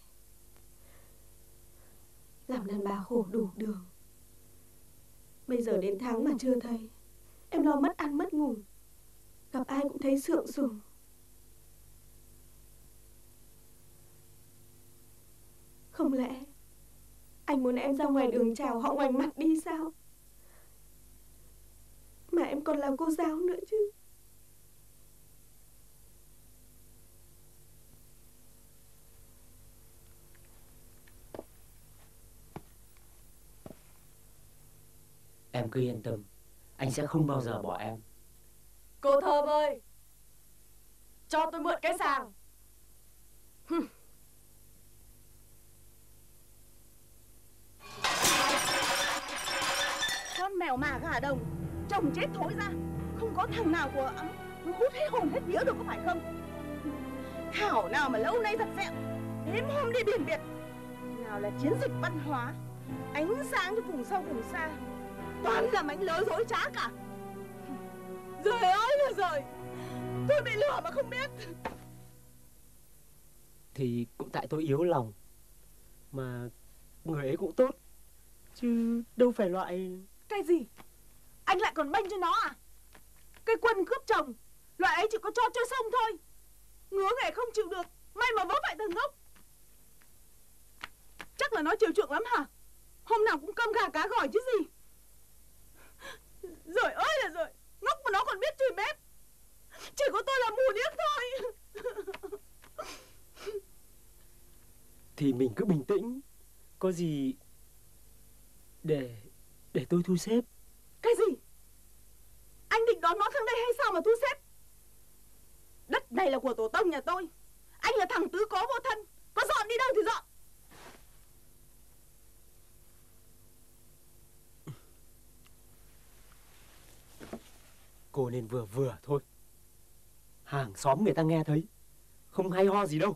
Làm đàn bà khổ đủ đường. Bây giờ đến tháng mà chưa thấy, em lo mất ăn mất ngủ, gặp ai cũng thấy sượng sùng. Không lẽ anh muốn em ra ngoài đường chào họ ngoảnh mặt đi sao? Mà em còn là cô giáo nữa chứ. Em cứ yên tâm, anh sẽ không bao giờ bỏ em. Cô Thơm ơi, cho tôi mượn cái sàng. Con mèo mà gà đồng, chồng chết thối ra, không có thằng nào của nó hút hết hồn hết vía được có phải không? Thảo nào mà lâu nay thật sẹo, đêm hôm đi biển biệt, nào là chiến dịch văn hóa, ánh sáng cho vùng sâu vùng xa, toàn là mánh lới dối trá cả. Rồi ơi là rồi, tôi bị lừa mà không biết. Thì cũng tại tôi yếu lòng, mà người ấy cũng tốt, chứ đâu phải loại... Cái gì? Anh lại còn bênh cho nó à? Cái quân cướp chồng, loại ấy chỉ có cho chơi xong thôi. Ngứa nghề không chịu được, may mà vớ phải thằng ngốc. Chắc là nó chiều chuộng lắm hả? Hôm nào cũng cơm gà cá gỏi chứ gì. Rồi ơi là rồi, ngốc mà nó còn biết chửi bếp. Chỉ có tôi là mù điếc thôi. Thì mình cứ bình tĩnh, có gì để tôi thu xếp. Cái gì? Anh định đón nó sang đây hay sao mà thu xếp? Đất này là của tổ tông nhà tôi. Anh là thằng tứ cố vô thân, có dọn đi đâu thì dọn. Cô nên vừa vừa thôi, hàng xóm người ta nghe thấy không hay ho gì đâu.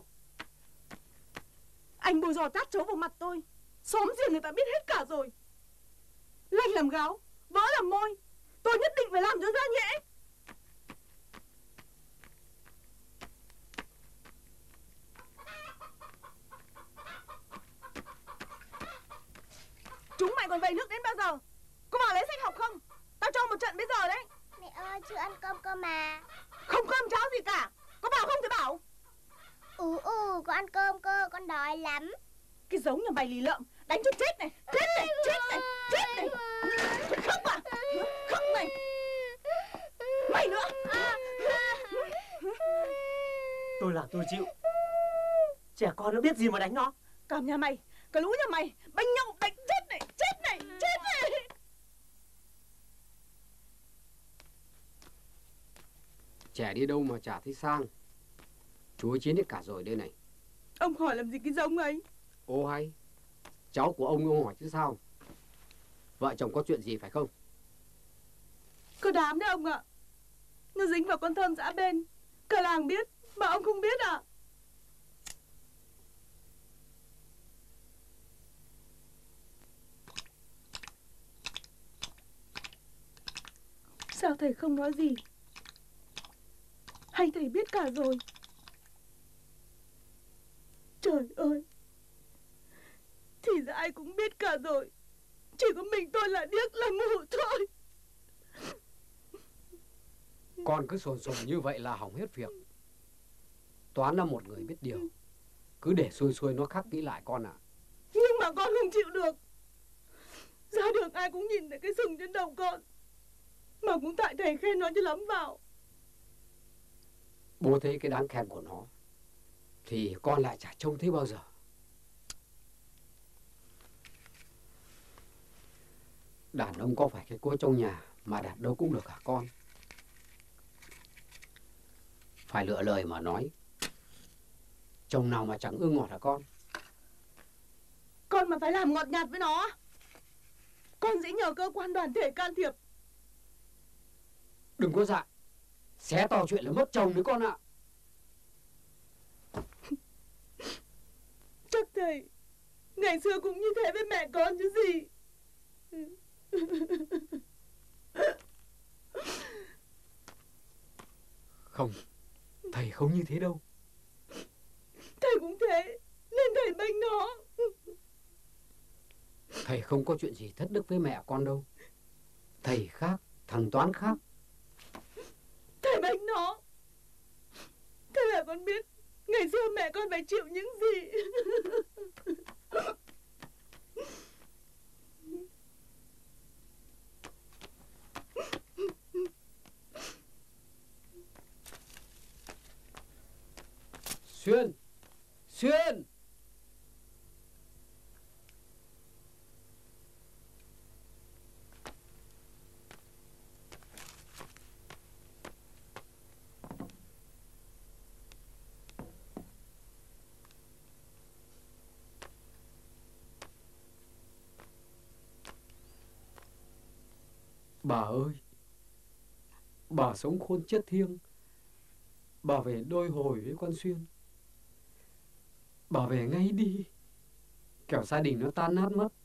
Anh bôi giò tát chấu vào mặt tôi, xóm riêng người ta biết hết cả rồi. Lanh làm gáo, vỡ làm môi, tôi nhất định phải làm cho ra nhẽ. Chúng mày còn về nước đến bao giờ? Có vào lấy sách học không? Tao cho một trận bây giờ đấy. Mẹ ơi, chưa ăn cơm cơ mà. Không cơm cháo gì cả. Có vào không thì bảo. Con ăn cơm cơ, con đói lắm. Cái giống nhà mày lì lợm, đánh cho chết này, chết này, chết này, chết này. Mày khóc à? Khóc này. Mày nữa. Tôi làm tôi chịu. Trẻ con nó biết gì mà đánh nó. Cầm nhà mày, cả lũ nhà mày banh nhau đánh chết này, chết này, chết này. Trẻ đi đâu mà chả thấy sang. Chúa chiến hết cả rồi đây này. Ông hỏi làm gì cái giống ấy? Ô hay, cháu của ông hỏi chứ sao. Vợ chồng có chuyện gì phải không? Có đám đấy ông ạ. Nó dính vào con Thơm dã bên. Cả làng biết mà ông không biết à? Sao thầy không nói gì? Hay thầy biết cả rồi? Trời ơi, thì ra ai cũng biết cả rồi. Chỉ có mình tôi là điếc là mù thôi. Con cứ sồn sồn như vậy là hỏng hết việc. Toán là một người biết điều. Cứ để xuôi xuôi nó khắc kỹ lại con ạ. Nhưng mà con không chịu được. Ra đường ai cũng nhìn thấy cái sừng trên đầu con, mà cũng tại thầy khen nó cho lắm vào. Bố thấy cái đáng khen của nó thì con lại chả trông thấy bao giờ. Đàn ông có phải cái cối trong nhà mà đặt đâu cũng được hả con? Phải lựa lời mà nói. Chồng nào mà chẳng ưa ngọt hả con? Con mà phải làm ngọt nhạt với nó, con sẽ nhờ cơ quan đoàn thể can thiệp. Đừng có dại, xé to chuyện là mất chồng đấy con ạ. Chắc thầy ngày xưa cũng như thế với mẹ con chứ gì. Không, thầy không như thế đâu. Thầy cũng thế, nên thầy bênh nó. Thầy không có chuyện gì thất đức với mẹ con đâu. Thầy khác, thằng Toán khác. Thầy bênh nó. Thế là con biết ngày xưa mẹ con phải chịu những gì. Xuyên, Xuyên. Bà ơi, bà sống khôn chất thiêng. Bà về đôi hồi với con Xuyên. Bà về ngay đi, kẻo gia đình nó tan nát mất.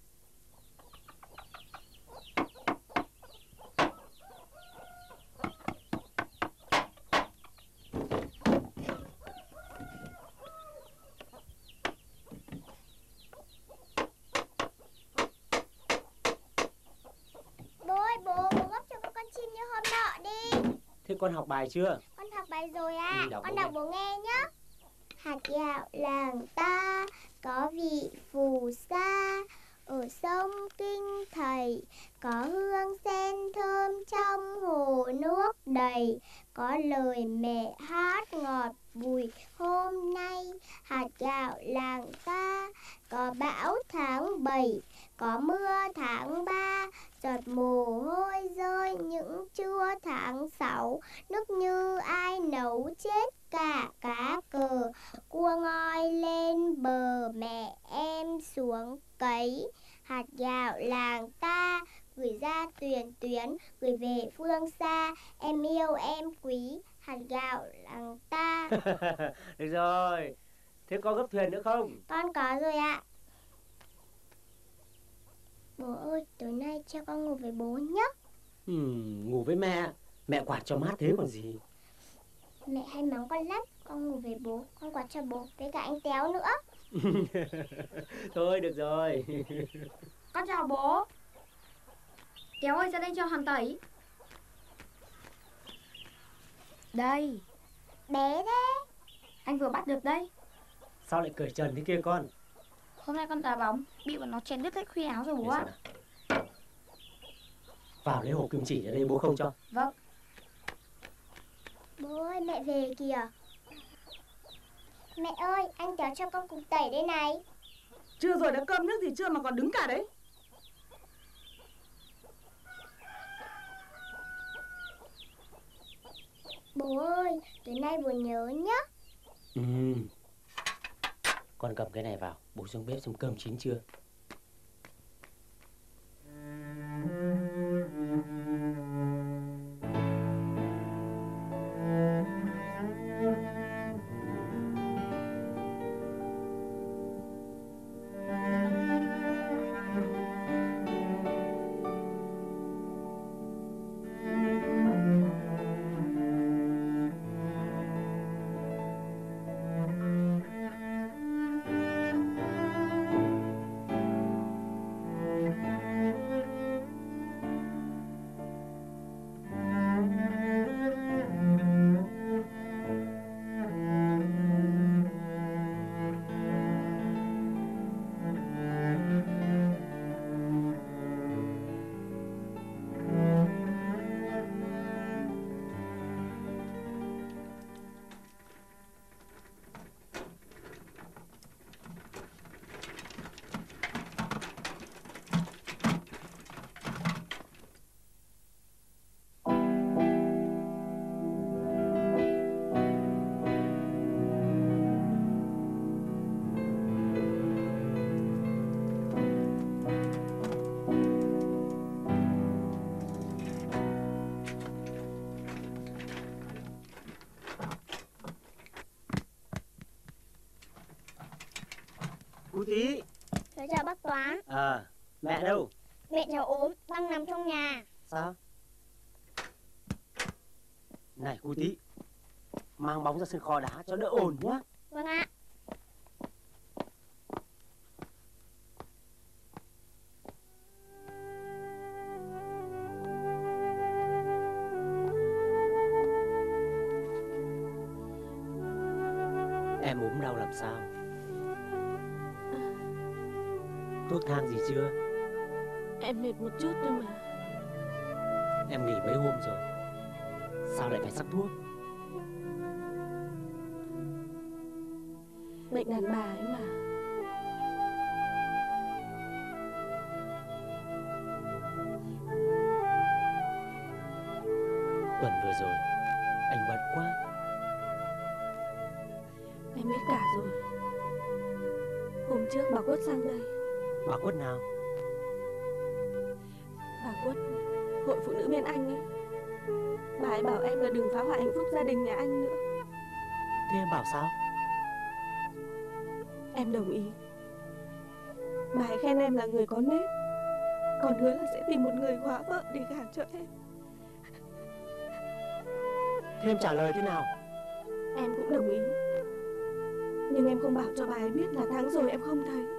Bố ơi bố gấp cho con chim như hôm nọ đi. Thế con học bài chưa? Con học bài rồi ạ. Đọc Con bố đọc bố nghe nhá. Hạt gạo làng ta có vị phù sa, ở sông Kinh Thầy có hương sen thơm trong hồ nước đầy. Có lời mẹ hát ngọt bùi hôm nay. Hạt gạo làng ta có bão tháng 7, có mưa tháng 3, giọt mồ hôi rơi những trưa tháng 6. Nước như ai nấu chết cả cá cờ. Cua ngoi lên bờ mẹ em xuống cấy. Hạt gạo làng ta gửi ra tuyển tuyến, gửi về phương xa. Em yêu em quý hạt gạo làng ta. Được rồi. Thế có gấp thuyền nữa không? Con có rồi ạ. Bố ơi, tối nay cho con ngủ với bố nhé. Ngủ với mẹ. Mẹ quạt cho mát thế còn gì. Mẹ hay mắng con lắm. Con ngủ với bố, con quạt cho bố với cả anh Téo nữa. Thôi được rồi. Con chào bố. Kéo ơi, ra đây cho hòn tẩy. Đây. Bé thế. Anh vừa bắt được đây. Sao lại cởi trần thế kia con? Hôm nay con đá bóng bị bọn nó chèn đứt hết khuy áo rồi bố ạ. Vào lấy hộp kim chỉ ở đây bố không cho. Vâng. Bố ơi, mẹ về kìa. Mẹ ơi, anh Téo cho con cục tẩy đây này. Chưa rồi đã cơm nước gì chưa mà còn đứng cả đấy. Bố ơi, tối nay bố nhớ nhá. Con cầm cái này vào, bố xuống bếp xem cơm chín chưa. Cú Tí. Cháu chào bác Toán. Mẹ đâu? Mẹ cháu ốm, đang nằm trong nhà. Sao? Này Cú Tí, mang bóng ra sân kho đá cho đỡ ồn nhá. Vâng ạ. Em ốm đau làm sao? Thuốc thang gì chưa? Em mệt một chút thôi mà. Em nghỉ mấy hôm rồi, sao lại phải sắc thuốc? Bệnh đàn bà ấy mà. Tuần vừa rồi anh bận quá. Em biết cả rồi. Hôm trước bà Quất sang đây. Bà Quất nào? Bà Quất, hội phụ nữ bên anh ấy. Bà ấy bảo em là đừng phá hoại hạnh phúc gia đình nhà anh nữa. Thế em bảo sao? Em đồng ý. Bà ấy khen em là người có nết, còn hứa là sẽ tìm một người hóa vợ để gả cho em. Thế em trả lời thế nào? Em cũng đồng ý. Nhưng em không bảo cho bà ấy biết là tháng rồi em không thấy.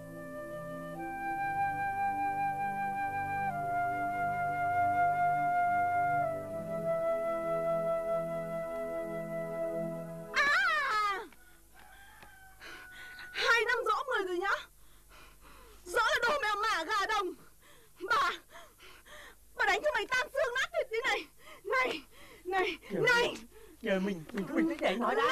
Mình cứ bình tĩnh để anh nói đã.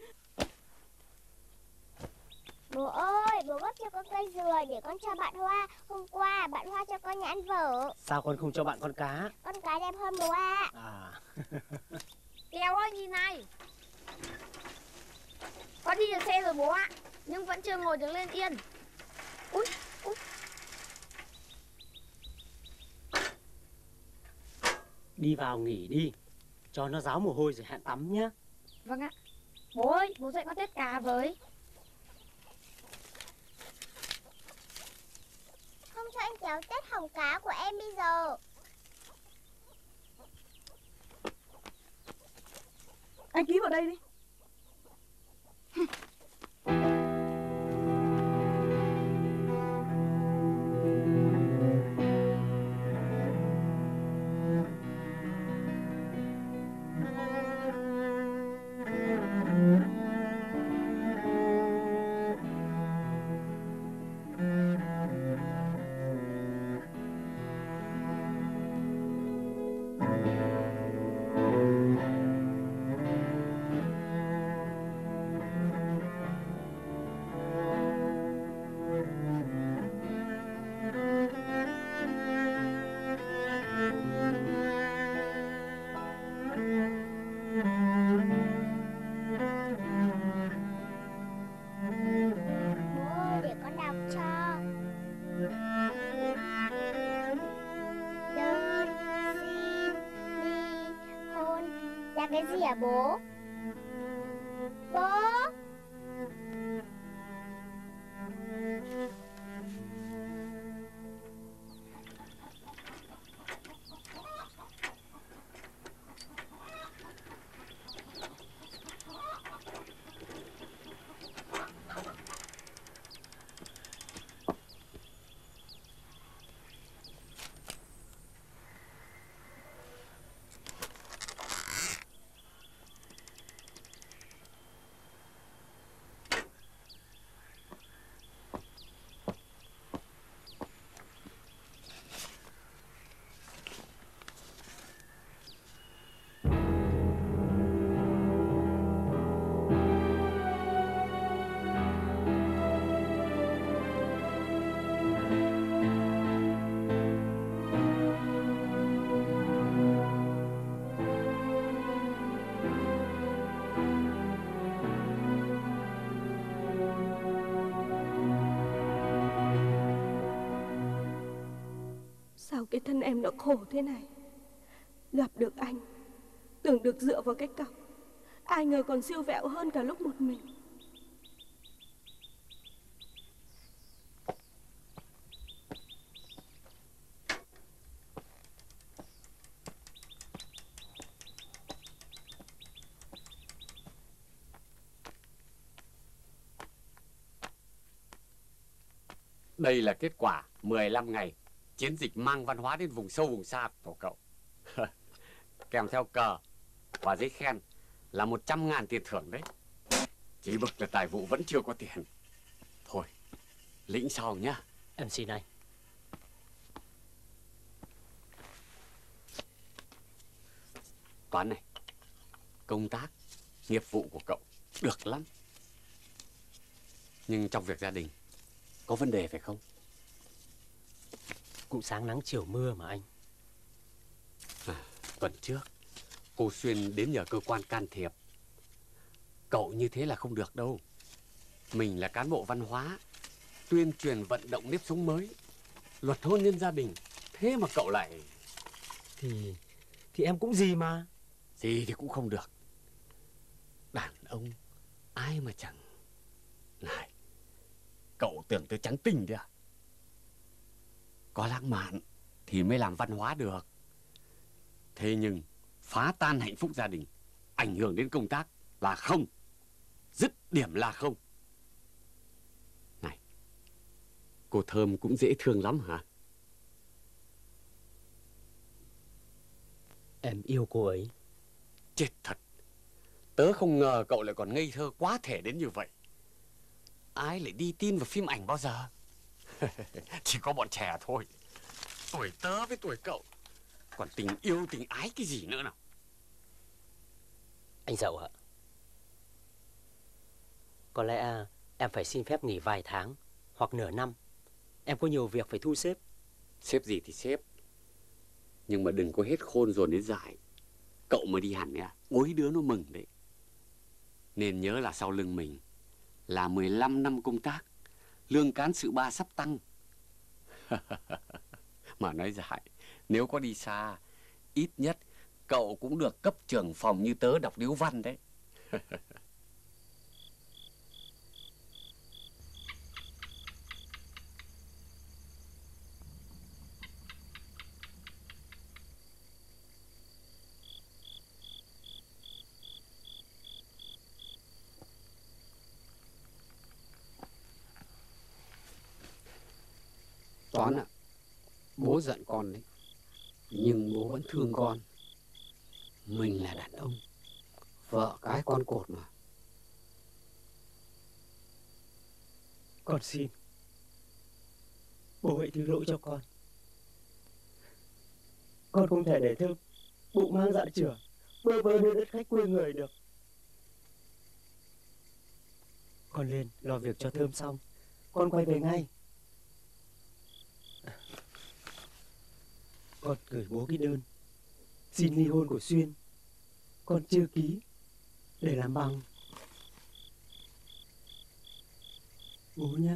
Bố ơi, bố gấp cho con cây dừa để con cho bạn Hoa. Hôm qua bạn Hoa cho con nhãn vở. Sao con không cho bạn con cá? Con cá đẹp hơn bố ạ. Kéo ơi nhìn này. Con đi được xe rồi bố ạ, nhưng vẫn chưa ngồi được lên yên. Úi, úi. Đi vào nghỉ đi, cho nó ráo mồ hôi rồi hẹn tắm nhé. Vâng ạ. Bố ơi, bố dạy con tết cá với. Không cho anh kéo tết hồng cá của em bây giờ. Anh ký vào đây đi. Cái gì hả bố? Bố? Sao cái thân em nó khổ thế này? Gặp được anh, tưởng được dựa vào cái cọc, ai ngờ còn siêu vẹo hơn cả lúc một mình. Đây là kết quả 15 ngày chiến dịch mang văn hóa đến vùng sâu vùng xa của cậu. Kèm theo cờ và giấy khen là 100.000 tiền thưởng đấy. Chỉ bực là tài vụ vẫn chưa có tiền. Thôi, lĩnh sau nhá. Em xin anh. Toán này, công tác, nghiệp vụ của cậu được lắm. Nhưng trong việc gia đình có vấn đề phải không? Cũng sáng nắng chiều mưa mà anh. Tuần trước cô Xuyên đến nhờ cơ quan can thiệp. Cậu như thế là không được đâu. Mình là cán bộ văn hóa, tuyên truyền vận động nếp sống mới, luật hôn nhân gia đình. Thế mà cậu lại... Thì em cũng gì mà. Gì thì cũng không được. Đàn ông ai mà chẳng... Này, cậu tưởng tôi trắng tinh đấy à? Có lãng mạn thì mới làm văn hóa được. Thế nhưng phá tan hạnh phúc gia đình, ảnh hưởng đến công tác là không. Dứt điểm là không. Này, cô Thơm cũng dễ thương lắm hả? Em yêu cô ấy. Chết thật. Tớ không ngờ cậu lại còn ngây thơ quá thể đến như vậy. Ai lại đi tin vào phim ảnh bao giờ? Chỉ có bọn trẻ thôi. Tuổi tớ với tuổi cậu còn tình yêu tình ái cái gì nữa nào. Anh Dậu ạ, có lẽ em phải xin phép nghỉ vài tháng hoặc nửa năm. Em có nhiều việc phải thu xếp. Xếp gì thì xếp, nhưng mà đừng có hết khôn dồn đến dại. Cậu mà đi hẳn nha, ối đứa nó mừng đấy. Nên nhớ là sau lưng mình là 15 năm công tác, lương cán sự ba sắp tăng. Mà nói dại, nếu có đi xa, ít nhất cậu cũng được cấp trưởng phòng như tớ đọc điếu văn đấy. Toán ạ, bố giận con đấy, nhưng bố vẫn thương con. Mình là đàn ông, vợ cái con cột mà. Con xin bố hãy thứ lỗi cho con. Con không thể để Thơm bụng mang dạ chửa bơ vơ nơi đất khách quê người được. Con lên lo việc cho Thơm xong, con quay về ngay. Con gửi bố cái đơn xin ly hôn của Xuyên. Con chưa ký để làm bằng. Bố nhé.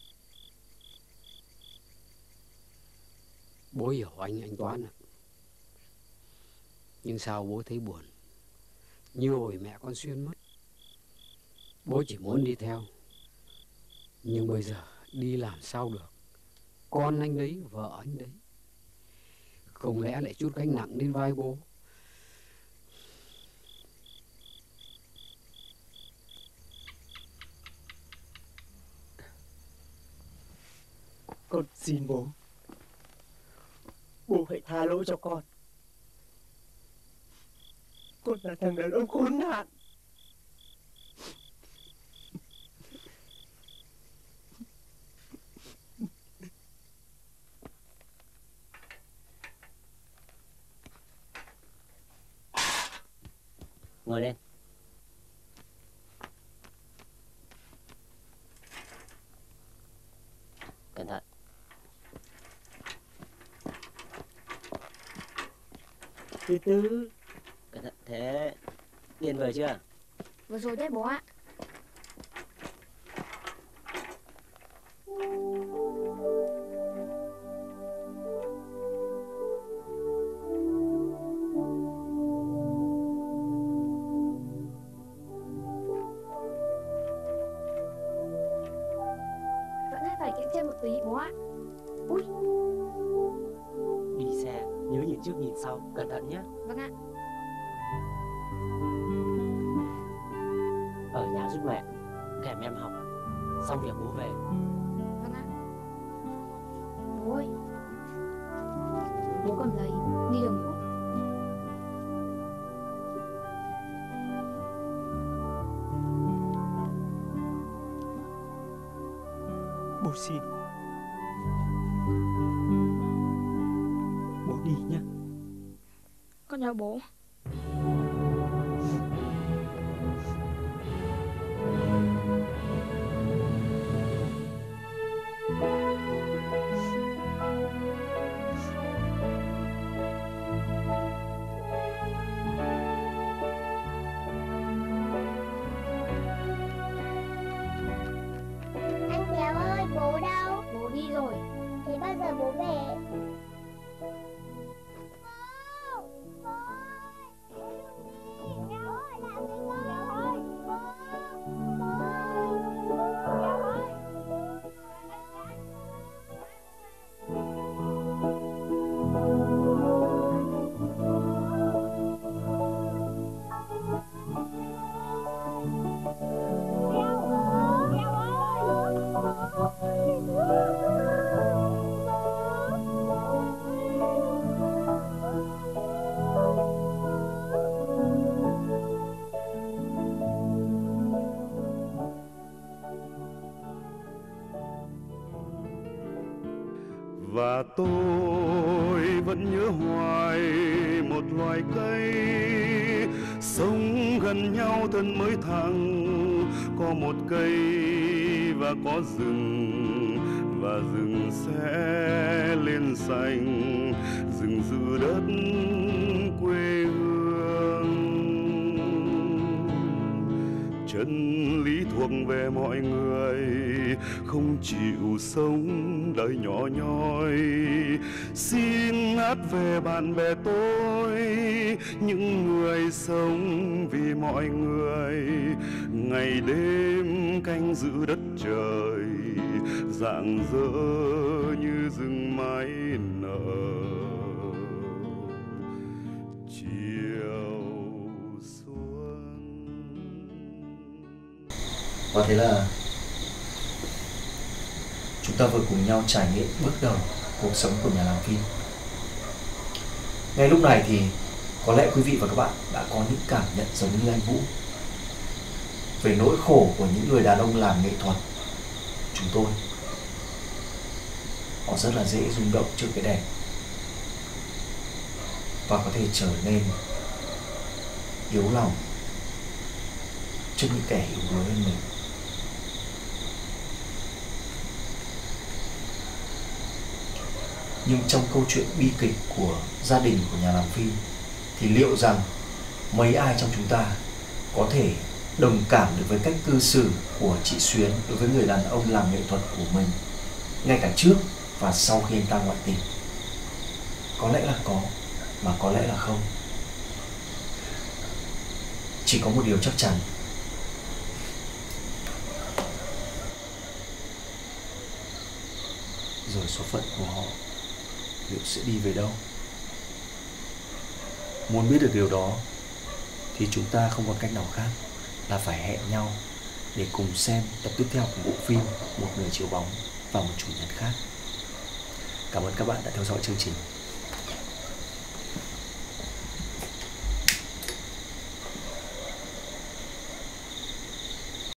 Bố hiểu anh Toán ạ. Nhưng sao bố thấy buồn? Như hồi mẹ con Xuyên mất, bố chỉ muốn đi theo. Nhưng bây giờ đi làm sao được? Con anh đấy, vợ anh đấy. Không lẽ lại chút gánh nặng lên vai bố? Con xin bố, bố hãy tha lỗi cho con. Con là thằng đàn ông khốn nạn. Ngồi lên. Cẩn thận. Từ từ. Cẩn thận thế. Điền vừa chưa? Vừa rồi đấy bố ạ. Vẫn phải kiệm thêm một tí bố ạ. Ui. Đi xe nhớ nhìn trước nhìn sau, cẩn thận nhé. Vâng ạ. Ở nhà giúp mẹ, kèm em học, xong việc bố về. Vâng ạ. Bố xin. Bố đi nhé. Con chào bố. Anh Béo ơi, bố đâu? Bố đi rồi. Thế bao giờ bố về? Và tôi vẫn nhớ hoài một loài cây sống gần nhau thân mới thẳng, có một cây và có rừng, và rừng sẽ lên xanh, rừng giữ đất quê hương. Chân lý thuộc về mọi người, không chịu sống đời nhỏ nhoi. Xin hát về bạn bè tôi, những người sống vì mọi người, ngày đêm canh giữ đất trời, rạng rỡ như rừng mái nở. Và thế là chúng ta vừa cùng nhau trải nghiệm bước đầu cuộc sống của nhà làm phim. Ngay lúc này thì có lẽ quý vị và các bạn đã có những cảm nhận giống như anh Vũ về nỗi khổ của những người đàn ông làm nghệ thuật chúng tôi. Họ rất là dễ rung động trước cái đẹp và có thể trở nên yếu lòng trước những kẻ yếu đuối hơn mình. Nhưng trong câu chuyện bi kịch của gia đình của nhà làm phim thì liệu rằng mấy ai trong chúng ta có thể đồng cảm được với cách cư xử của chị Xuyến đối với người đàn ông làm nghệ thuật của mình ngay cả trước và sau khi anh ta ngoại tình? Có lẽ là có, mà có lẽ là không. Chỉ có một điều chắc chắn, rồi số phận của họ liệu sẽ đi về đâu? Muốn biết được điều đó thì chúng ta không còn cách nào khác là phải hẹn nhau để cùng xem tập tiếp theo của bộ phim Một Người Chiếu Bóng vào một chủ nhật khác. Cảm ơn các bạn đã theo dõi chương trình.